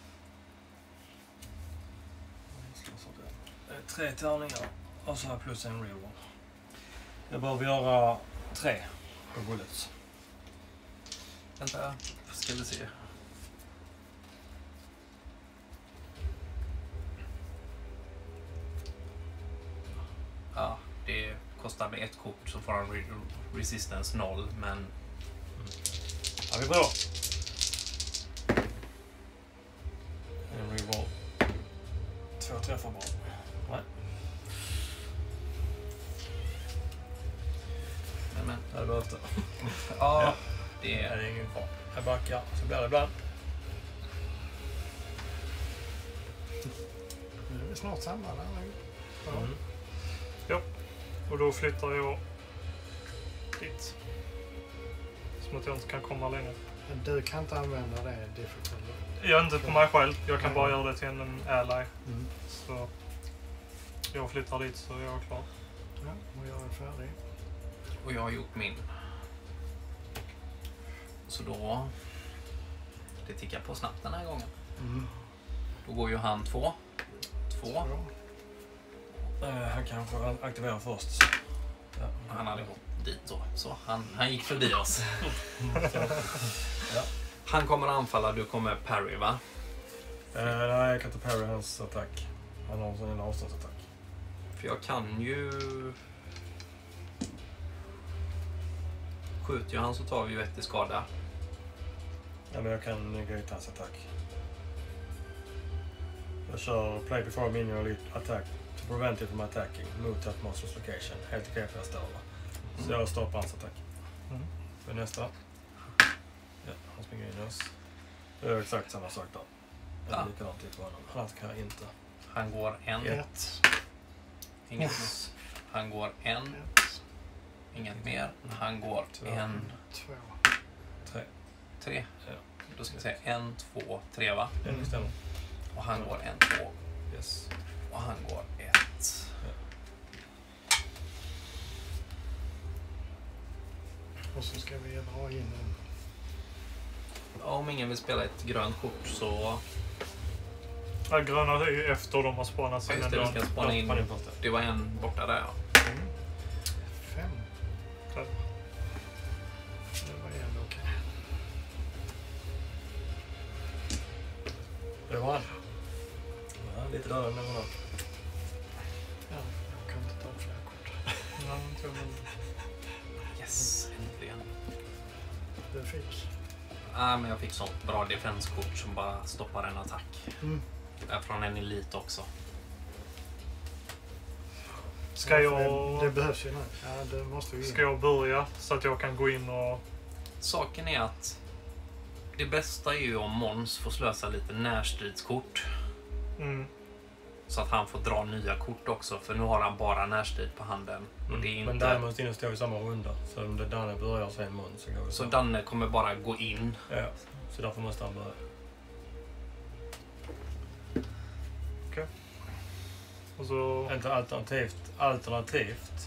Speaker 1: 3 tärningar och så här plus en reroll. Jag behöver göra 3 på bullets.
Speaker 5: Vänta, ska vi se. Ja, det kostar med 1 kort så får han resistance 0, men...
Speaker 1: Ja, vi prövar. En reroll. 2 träffar bara. Nej.
Speaker 5: Men
Speaker 1: Det hade behövt det.
Speaker 5: ja,
Speaker 1: Det
Speaker 5: det är...
Speaker 1: är ingen fara. Jag backar, så blir det ibland.
Speaker 4: Nu är vi snart samma där. Ja.
Speaker 1: Mm.
Speaker 3: Och då flyttar jag dit. Som att jag inte kan komma längre.
Speaker 4: Du kan inte använda det difficult.
Speaker 3: Jag är inte på mig själv. Jag kan bara göra det till en ally.
Speaker 4: Mm.
Speaker 3: Så jag flyttar dit så jag är klar.
Speaker 4: Ja, och jag är färdig.
Speaker 5: Och jag har gjort min. Så då... Det tickar på snabbt den här gången.
Speaker 4: Mm.
Speaker 5: Då går ju han 2. 2.
Speaker 1: Han kanske aktiverar först. Ja.
Speaker 5: Han hade gått dit då. Så han gick förbi oss.
Speaker 1: Ja.
Speaker 5: Han kommer anfalla, du kommer parry, va?
Speaker 1: Nej, jag kan inte parry hans attack. Han har en sån avståndsattack.
Speaker 5: För jag kan ju... Skjuter jag han så tar vi ju 1 i skada.
Speaker 1: Ja, men jag kan negate hans attack. Jag kör play before minion elite attack to prevent it from attacking. Move to that monster's location. Helt okej för jag står där. Så jag stoppar hans attack.
Speaker 3: Mm.
Speaker 1: För nästa. Ja, han springer in oss. Det är exakt samma sak där. Det är
Speaker 5: Ja.
Speaker 1: likadant typ på honom. Han attackerar inte.
Speaker 5: Han går 1.
Speaker 4: 1.
Speaker 5: Inget mer. Han går 1. Inget mer. Han går 1.
Speaker 4: 2.
Speaker 5: 3.
Speaker 1: Ja.
Speaker 5: Då ska vi säga 1, 2, 3, va?
Speaker 1: Ja, det stämmer.
Speaker 5: Och han går 1, 2.
Speaker 1: Yes.
Speaker 5: Och han går 1.
Speaker 4: Och så ska vi dra in dem.
Speaker 5: Ja, om ingen vill spela ett grönt kort så...
Speaker 3: Ja, gröna är ju efter de har spanat
Speaker 5: Ja,
Speaker 3: sin
Speaker 5: just det, vi ska spana in.
Speaker 1: Spann först.
Speaker 5: Det var en borta där, ja.
Speaker 4: 5.
Speaker 3: Där.
Speaker 4: Det var ändå okej.
Speaker 1: Det var han. Ja, lite dödare än någon annan.
Speaker 4: Ja, jag kan inte ta fler kort.
Speaker 3: Ja, inte jag, men-
Speaker 5: Yes, äntligen.
Speaker 4: Du fick.
Speaker 5: Ja, men jag fick sånt bra defenskort som bara stoppar en attack. Det är från en elit också.
Speaker 3: Ska
Speaker 4: Ja, för
Speaker 3: jag...
Speaker 4: Det behövs ju nu. Ja, det måste ju in.
Speaker 3: Ska jag börja så att jag kan gå in och...
Speaker 5: Saken är att det bästa är ju om Måns får slösa lite närstridskort.
Speaker 3: Mm.
Speaker 5: Så att han får dra nya kort också. För nu har han bara närstrid på handen. Och det är inte...
Speaker 1: Men däremot inte stå i samma runda. Så om det Danne börjar sen mun så går det
Speaker 5: Så Danne kommer bara gå in.
Speaker 1: Ja, så därför måste han börja.
Speaker 3: Och så...
Speaker 1: Inte alternativt.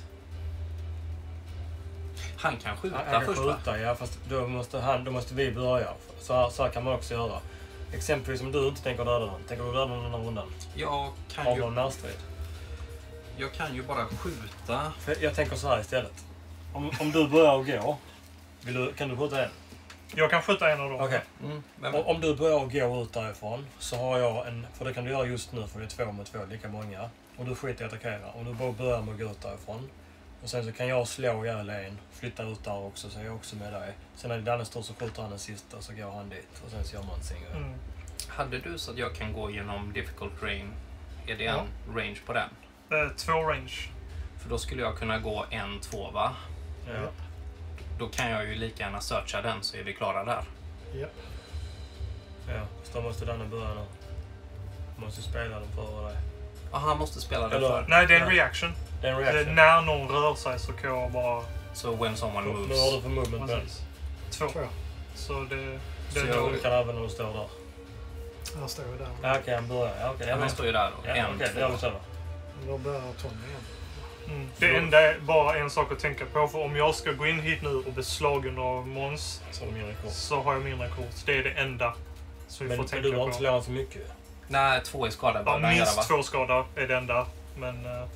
Speaker 5: Han kan skjuta
Speaker 1: Han kan
Speaker 5: först, va?
Speaker 1: skjuta, ja, fast då måste vi börja. Så här kan man också göra. Exempelvis om du inte tänker döda någon. Tänker du döda någon annan rundan?
Speaker 5: Jag kan
Speaker 1: Har
Speaker 5: ju...
Speaker 1: någon närstrid?
Speaker 5: Jag kan ju bara skjuta.
Speaker 1: För jag tänker så här istället. Om du börjar gå, kan du skjuta en?
Speaker 3: Jag kan skjuta en av dem.
Speaker 1: Okej.
Speaker 5: Men,
Speaker 1: Om du börjar gå ut därifrån så har jag en... För det kan du göra just nu för det är 2 mot 2 lika många. Och du skiter i att attackera. Om du bara börjar med att gå ut därifrån. Och sen så kan jag slå ihjäl en, flytta ut där också så är jag också med dig. Sen när det är Dannes tur så skjuter han den sista så går han dit. Och sen så gör man sin grej.
Speaker 3: Mm.
Speaker 5: hade du så att jag kan gå genom difficult terrain? Är det
Speaker 3: Ja.
Speaker 5: en range på den?
Speaker 3: 2 range.
Speaker 5: För då skulle jag kunna gå 1-2, va?
Speaker 1: Ja.
Speaker 5: Då kan jag ju lika gärna searcha den så är vi klara där.
Speaker 4: Ja.
Speaker 1: Ja, så då måste Danne börja nu. Du måste spela den före dig.
Speaker 5: Ja, han måste spela den
Speaker 1: Eller-
Speaker 5: för.
Speaker 3: Nej, det är en
Speaker 1: Nej.
Speaker 3: reaction.
Speaker 1: Det är en reaction.
Speaker 3: När någon rör sig så kan jag bara...
Speaker 5: Så when someone
Speaker 1: Nu har
Speaker 5: moves.
Speaker 1: du för movement med.
Speaker 3: Precis. 2.
Speaker 4: 2.
Speaker 3: Så det
Speaker 1: Så
Speaker 3: är
Speaker 1: jag
Speaker 3: då...
Speaker 1: kan även när du står där.
Speaker 4: Här står jag där.
Speaker 1: Ja, okej, han börjar. Ja, okej,
Speaker 5: Ja, han står ju där.
Speaker 1: Ja,
Speaker 5: En,
Speaker 1: okej, det gör vi så då.
Speaker 4: Då börjar Tommy igen.
Speaker 3: Det enda är bara en sak att tänka på. För om jag ska gå in hit nu och bli slagen av Måns
Speaker 1: Så är det mindre kort.
Speaker 3: så har jag mindre kort. Det är det enda som vi
Speaker 1: Men
Speaker 3: får tänka
Speaker 1: du har inte
Speaker 3: på.
Speaker 1: slagit så mycket.
Speaker 5: Nej, 2 är skadade.
Speaker 3: Ja,
Speaker 5: Bara
Speaker 3: minst
Speaker 5: va?
Speaker 3: 2 skador är det enda. Men...
Speaker 1: Mhm.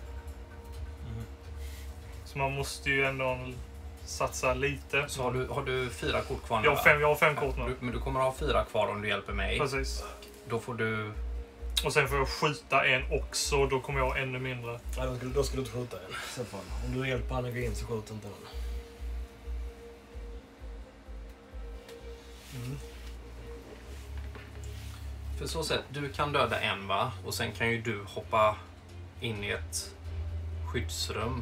Speaker 3: Så man måste ju ändå satsa lite.
Speaker 5: Så har du 4 kort kvar nu,
Speaker 3: Jag
Speaker 5: va?
Speaker 3: har 5 kort nu.
Speaker 5: Men du kommer ha 4 kvar om du hjälper mig.
Speaker 3: Precis.
Speaker 5: Då får du...
Speaker 3: Och sen får jag skjuta en också. Då kommer jag ha ännu mindre.
Speaker 1: Ja, då skulle du inte skjuta en. I så fall. Om du hjälper han att gå in så skjuter inte han.
Speaker 5: För så sätt, du kan döda en, va? Och sen kan ju du hoppa in i ett skyddsrum.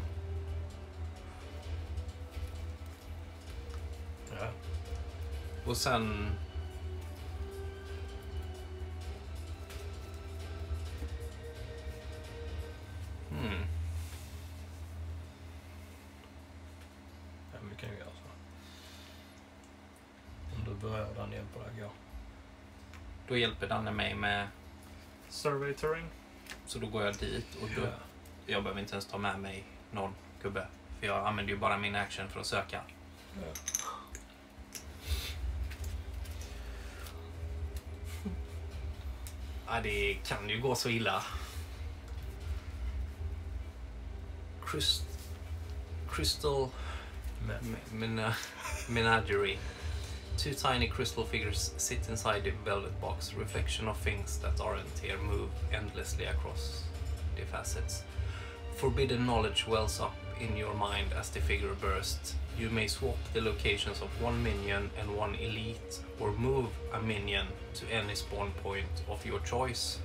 Speaker 1: Ja.
Speaker 5: Och sen...
Speaker 1: Ja, men det kan ju göra så. Om du börjar och den hjälper dig gå.
Speaker 5: Då hjälper Danne mig med...
Speaker 3: Survey terrain.
Speaker 5: Så då går jag dit och då...
Speaker 1: Ja.
Speaker 5: Jag behöver inte ens ta med mig någon gubbe. För jag använder ju bara min action för att söka.
Speaker 1: Ja.
Speaker 5: Ja, det kan ju gå så illa. Crystal menagerie. 2 tiny crystal figures sit inside the velvet box. Reflection of things that aren't here move endlessly across the facets. Forbidden knowledge wells up in your mind as the figure bursts. You may swap the locations of 1 minion and 1 elite, or move a minion to any spawn point of your choice.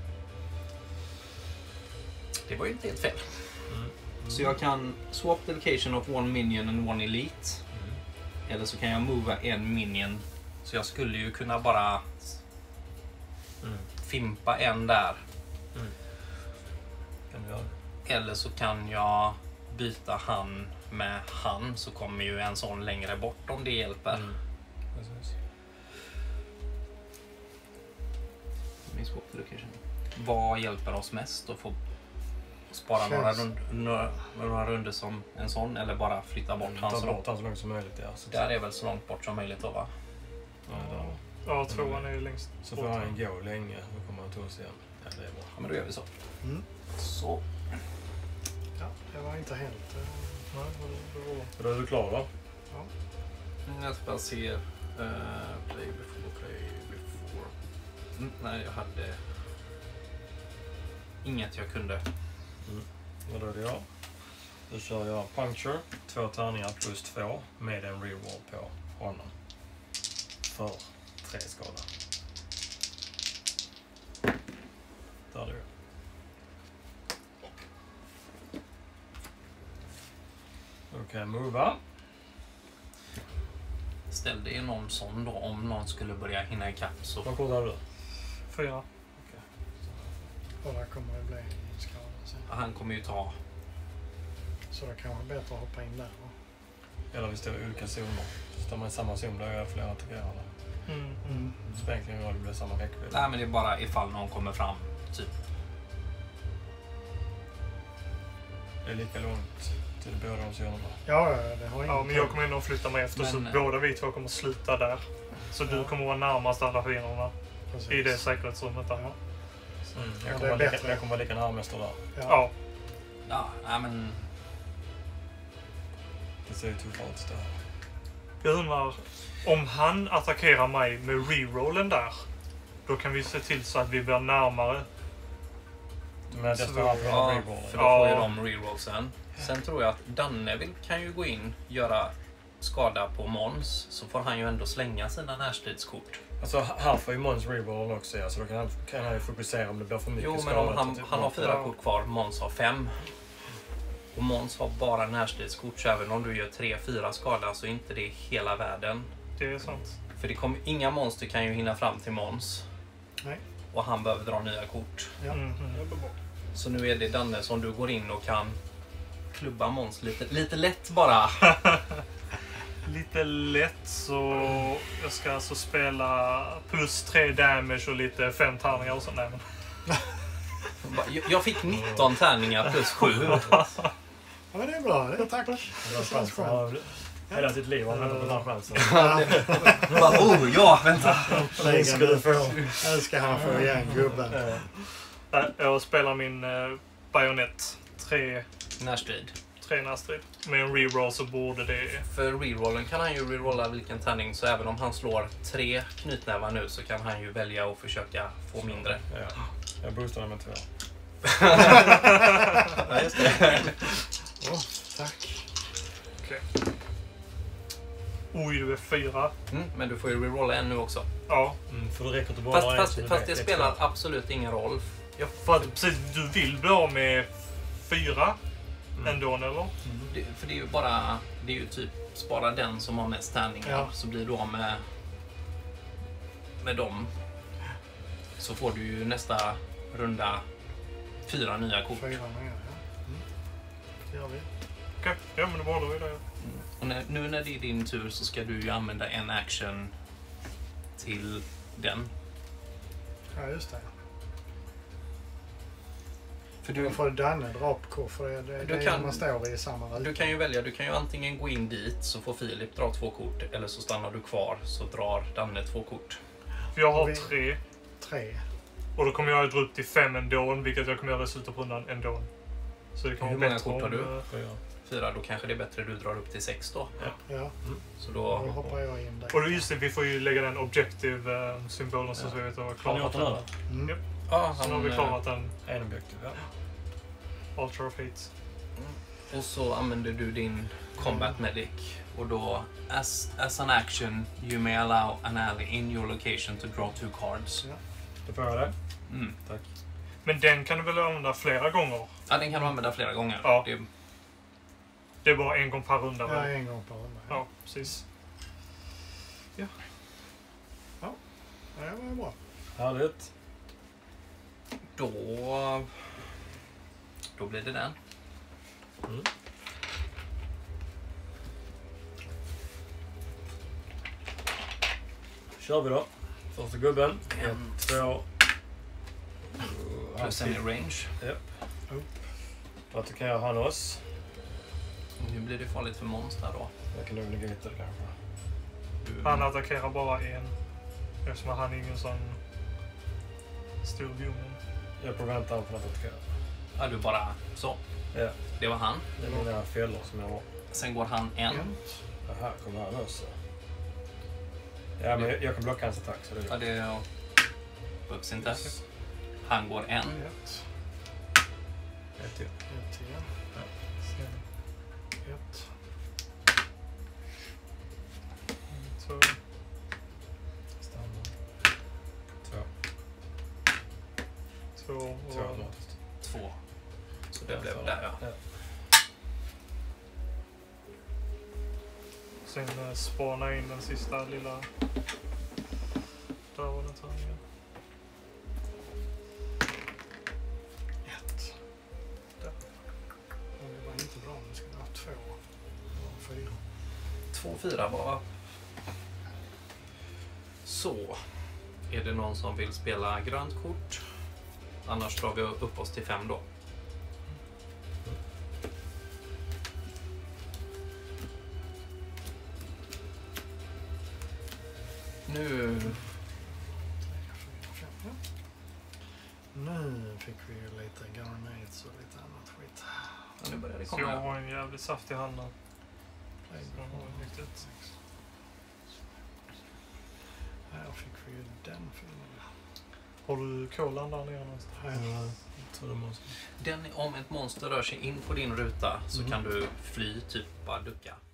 Speaker 5: Det var ju inte helt fel. Så jag kan swap the location of 1 minion and 1 elite. Eller så kan jag mova en minion. Så jag skulle ju kunna bara fimpa en där.
Speaker 1: Kan du göra det?
Speaker 5: Eller så kan jag byta han med han. Så kommer ju en sån längre bort om det hjälper.
Speaker 1: Precis.
Speaker 5: Min swap the location. Vad hjälper oss mest att få spara några runder som en sån eller bara flytta bort han
Speaker 1: Ta bort han så långt som möjligt, ja. Så
Speaker 5: där är väl så långt bort som möjligt då, va?
Speaker 3: Ja, tvåan är ju längst
Speaker 1: så
Speaker 3: bort.
Speaker 1: får han gå länge, då kommer han ta oss igen. Ja, det är bra.
Speaker 5: Ja, men då gör vi så.
Speaker 4: Mm.
Speaker 5: Så.
Speaker 4: Ja, det var inte helt...
Speaker 3: Nej, det var...
Speaker 1: Då är du klar då?
Speaker 4: Ja.
Speaker 5: Jag ska bara se. Play before. Nej, jag hade inget jag kunde.
Speaker 1: Och då är det jag. Då kör jag puncture, 2 tärningar plus 2 med en reroll på honom. För 3 skada. Där är det. Då kan jag mova.
Speaker 5: Ställ dig någon sån då om någon skulle börja hinna ikapp så.
Speaker 1: Vad kort har du?
Speaker 3: 4.
Speaker 4: Och där kommer det bli en skada sen.
Speaker 5: Han kommer ju ta.
Speaker 4: Så det kanske är bättre att hoppa in där. Va?
Speaker 1: Eller vi står i olika zoner. Står man i samma zon där jag flera attackerare. Det spelar ingen roll, det blir samma räckvidd.
Speaker 5: Nej, men det är bara ifall någon kommer fram typ.
Speaker 1: Det är lika långt till båda de zonerna.
Speaker 4: Ja, det har ingen
Speaker 3: Men jag kommer ändå flytta mig efter så båda vi två kommer sluta där. Så du kommer vara närmast alla fienderna i det säkerhetsrummet där.
Speaker 4: Ja.
Speaker 1: Jag
Speaker 4: det är bättre.
Speaker 1: kommer vara lika nära mäster där.
Speaker 3: Ja.
Speaker 5: Ja, nej men.
Speaker 1: Det ser ju tufft ut där.
Speaker 3: Jag undrar, om han attackerar mig med rerollen där, då kan vi se till så att vi blir närmare.
Speaker 1: Men desto här får
Speaker 5: Ja,
Speaker 1: jag reroll.
Speaker 5: för då får ju de rerollsen. Sen tror jag att Danne kan ju gå in, göra skada på Måns, så får han ju ändå slänga sina närstridskort.
Speaker 1: Alltså här får ju Måns reroll också, ja, så då kan han ju fokusera om det blir för mycket
Speaker 5: Jo, men
Speaker 1: skada.
Speaker 5: om han har 4 kort kvar, Måns har 5. Och Måns har bara närstridskort, så även om du gör 3-4 skada så är inte det hela världen.
Speaker 3: Det är sant.
Speaker 5: För det kommer, inga monster kan ju hinna fram till Måns.
Speaker 4: Nej.
Speaker 5: Och han behöver dra nya kort.
Speaker 4: Ja.
Speaker 5: Så nu är det Danne som du går in och kan klubba Måns lite lätt bara.
Speaker 3: Lite lätt, så jag ska alltså spela plus 3 damage och lite 5 tärningar och sånt där.
Speaker 5: Jag fick 19 tärningar plus 7.
Speaker 4: Ja, men det är bra. Det är tack.
Speaker 1: Det känns skönt. Hela sitt liv har han väntat på den här chansen.
Speaker 5: Ja, vänta.
Speaker 4: Det ska du få. Det ska han få igen, gubben.
Speaker 3: Jag spelar min bajonett 3
Speaker 5: Närstrid.
Speaker 3: närstrid. Med en reroll så borde det...
Speaker 5: För rerollen kan han ju rerolla vilken tärning, så även om han slår 3 knytnävar nu så kan han ju välja att försöka få mindre.
Speaker 1: Ja. Jag boostar den med 2.
Speaker 5: Ja, just det.
Speaker 4: Tack.
Speaker 3: Okej. Oj, du är 4.
Speaker 5: Men du får ju rerolla en nu också.
Speaker 3: Ja.
Speaker 1: För det räcker inte bara
Speaker 5: Fast det spelar absolut ingen roll.
Speaker 3: För att precis, du vill bli av med 4 ändå, eller?
Speaker 5: För det är ju bara, det är ju typ spara den som har mest tärningar,
Speaker 4: Ja.
Speaker 5: så blir du av med dem. Så får du ju nästa runda 4 nya kort.
Speaker 4: 4 ner, ja. Det gör vi.
Speaker 3: Okej, ja men det var då är det.
Speaker 5: Och nu när det är din tur så ska du ju använda en action till den.
Speaker 4: Ja, just det.
Speaker 5: För
Speaker 4: Då får Danne dra upp kort, för det är man står i samma ruta.
Speaker 5: Du kan ju välja, du kan ju antingen gå in dit så får Filip dra 2 kort, eller så stannar du kvar så drar Danne 2 kort.
Speaker 3: För jag har 3.
Speaker 4: 3.
Speaker 3: Och då kommer jag dra upp till 5 ändå, vilket jag kommer göra i slutet på rundan ändå. Så det kan
Speaker 5: Hur
Speaker 3: vara
Speaker 5: många
Speaker 3: bättre
Speaker 5: kort har
Speaker 3: om,
Speaker 5: du? 4, då kanske det är bättre du drar upp till 6 då.
Speaker 4: Ja,
Speaker 5: Så
Speaker 4: då
Speaker 5: då...
Speaker 4: hoppar jag in där.
Speaker 3: Och då just det, vi får ju lägga den objective-symbolen så vi vet att vi har klarat den.
Speaker 4: Mm.
Speaker 5: Ja,
Speaker 3: Så nu har vi klarat den.
Speaker 1: En objektiv, ja.
Speaker 3: Ultra of Hate.
Speaker 5: Och så använder du din Combat Medic. Och då, as an action, you may allow an ally in your location to draw 2 cards.
Speaker 4: Ja.
Speaker 1: Då får jag det.
Speaker 5: Tack.
Speaker 3: Men den kan du väl använda flera gånger?
Speaker 5: Ja, den kan du använda flera gånger.
Speaker 3: Ja. Det är bara en gång per runda.
Speaker 4: Ja,
Speaker 3: väl?
Speaker 4: en gång per runda.
Speaker 3: Ja, precis.
Speaker 4: Ja, det var bra.
Speaker 1: Härligt.
Speaker 5: Då blir det den.
Speaker 1: Kör vi då. Första gubben. 1, 2.
Speaker 5: Plus en i range.
Speaker 1: Japp. Då attackerar han oss.
Speaker 2: Nu blir det farligt för monster då.
Speaker 1: Jag kan nog ligga lite kanske.
Speaker 3: Han attackerar bara en. Eftersom han är ingen sån stor human.
Speaker 1: Jag preväntar honom från att attackera.
Speaker 2: Ja, du bara så.
Speaker 1: Ja.
Speaker 2: Det var han.
Speaker 1: Det är mina fällor som jag har.
Speaker 2: Sen går han en.
Speaker 1: Det här kommer han också. Ja, men jag kan blocka hans attack. Så det är
Speaker 2: Ja, det behövs inte. Han går en.
Speaker 1: Ett till.
Speaker 3: Sen 1. 2.
Speaker 1: Stannar. 2.
Speaker 3: 2 och
Speaker 1: 2 automatiskt.
Speaker 2: 2. Så det blev där, ja.
Speaker 3: sen spana in den sista lilla. Där var den tärningen. 1. Där.
Speaker 4: Det var inte bra, det skulle ha 2. Det var 4.
Speaker 2: 2-4 bara. Så. Är det någon som vill spela grönt kort? Annars drar vi upp oss till 5 då. Nu...
Speaker 4: 3, 4, 5. Ja. Nu fick vi ju lite grenades och lite annat skit.
Speaker 2: Ja, nu börjar det
Speaker 3: Så jag
Speaker 2: komma.
Speaker 3: har en jävligt saftig hand nu.
Speaker 4: Play
Speaker 3: Så jag har riktigt.
Speaker 4: Här fick vi ju den filmen.
Speaker 3: Har du kolan där nere någonstans?
Speaker 1: Jag tror det måste.
Speaker 2: Om ett monster rör sig in på din ruta så kan du fly, typ bara ducka.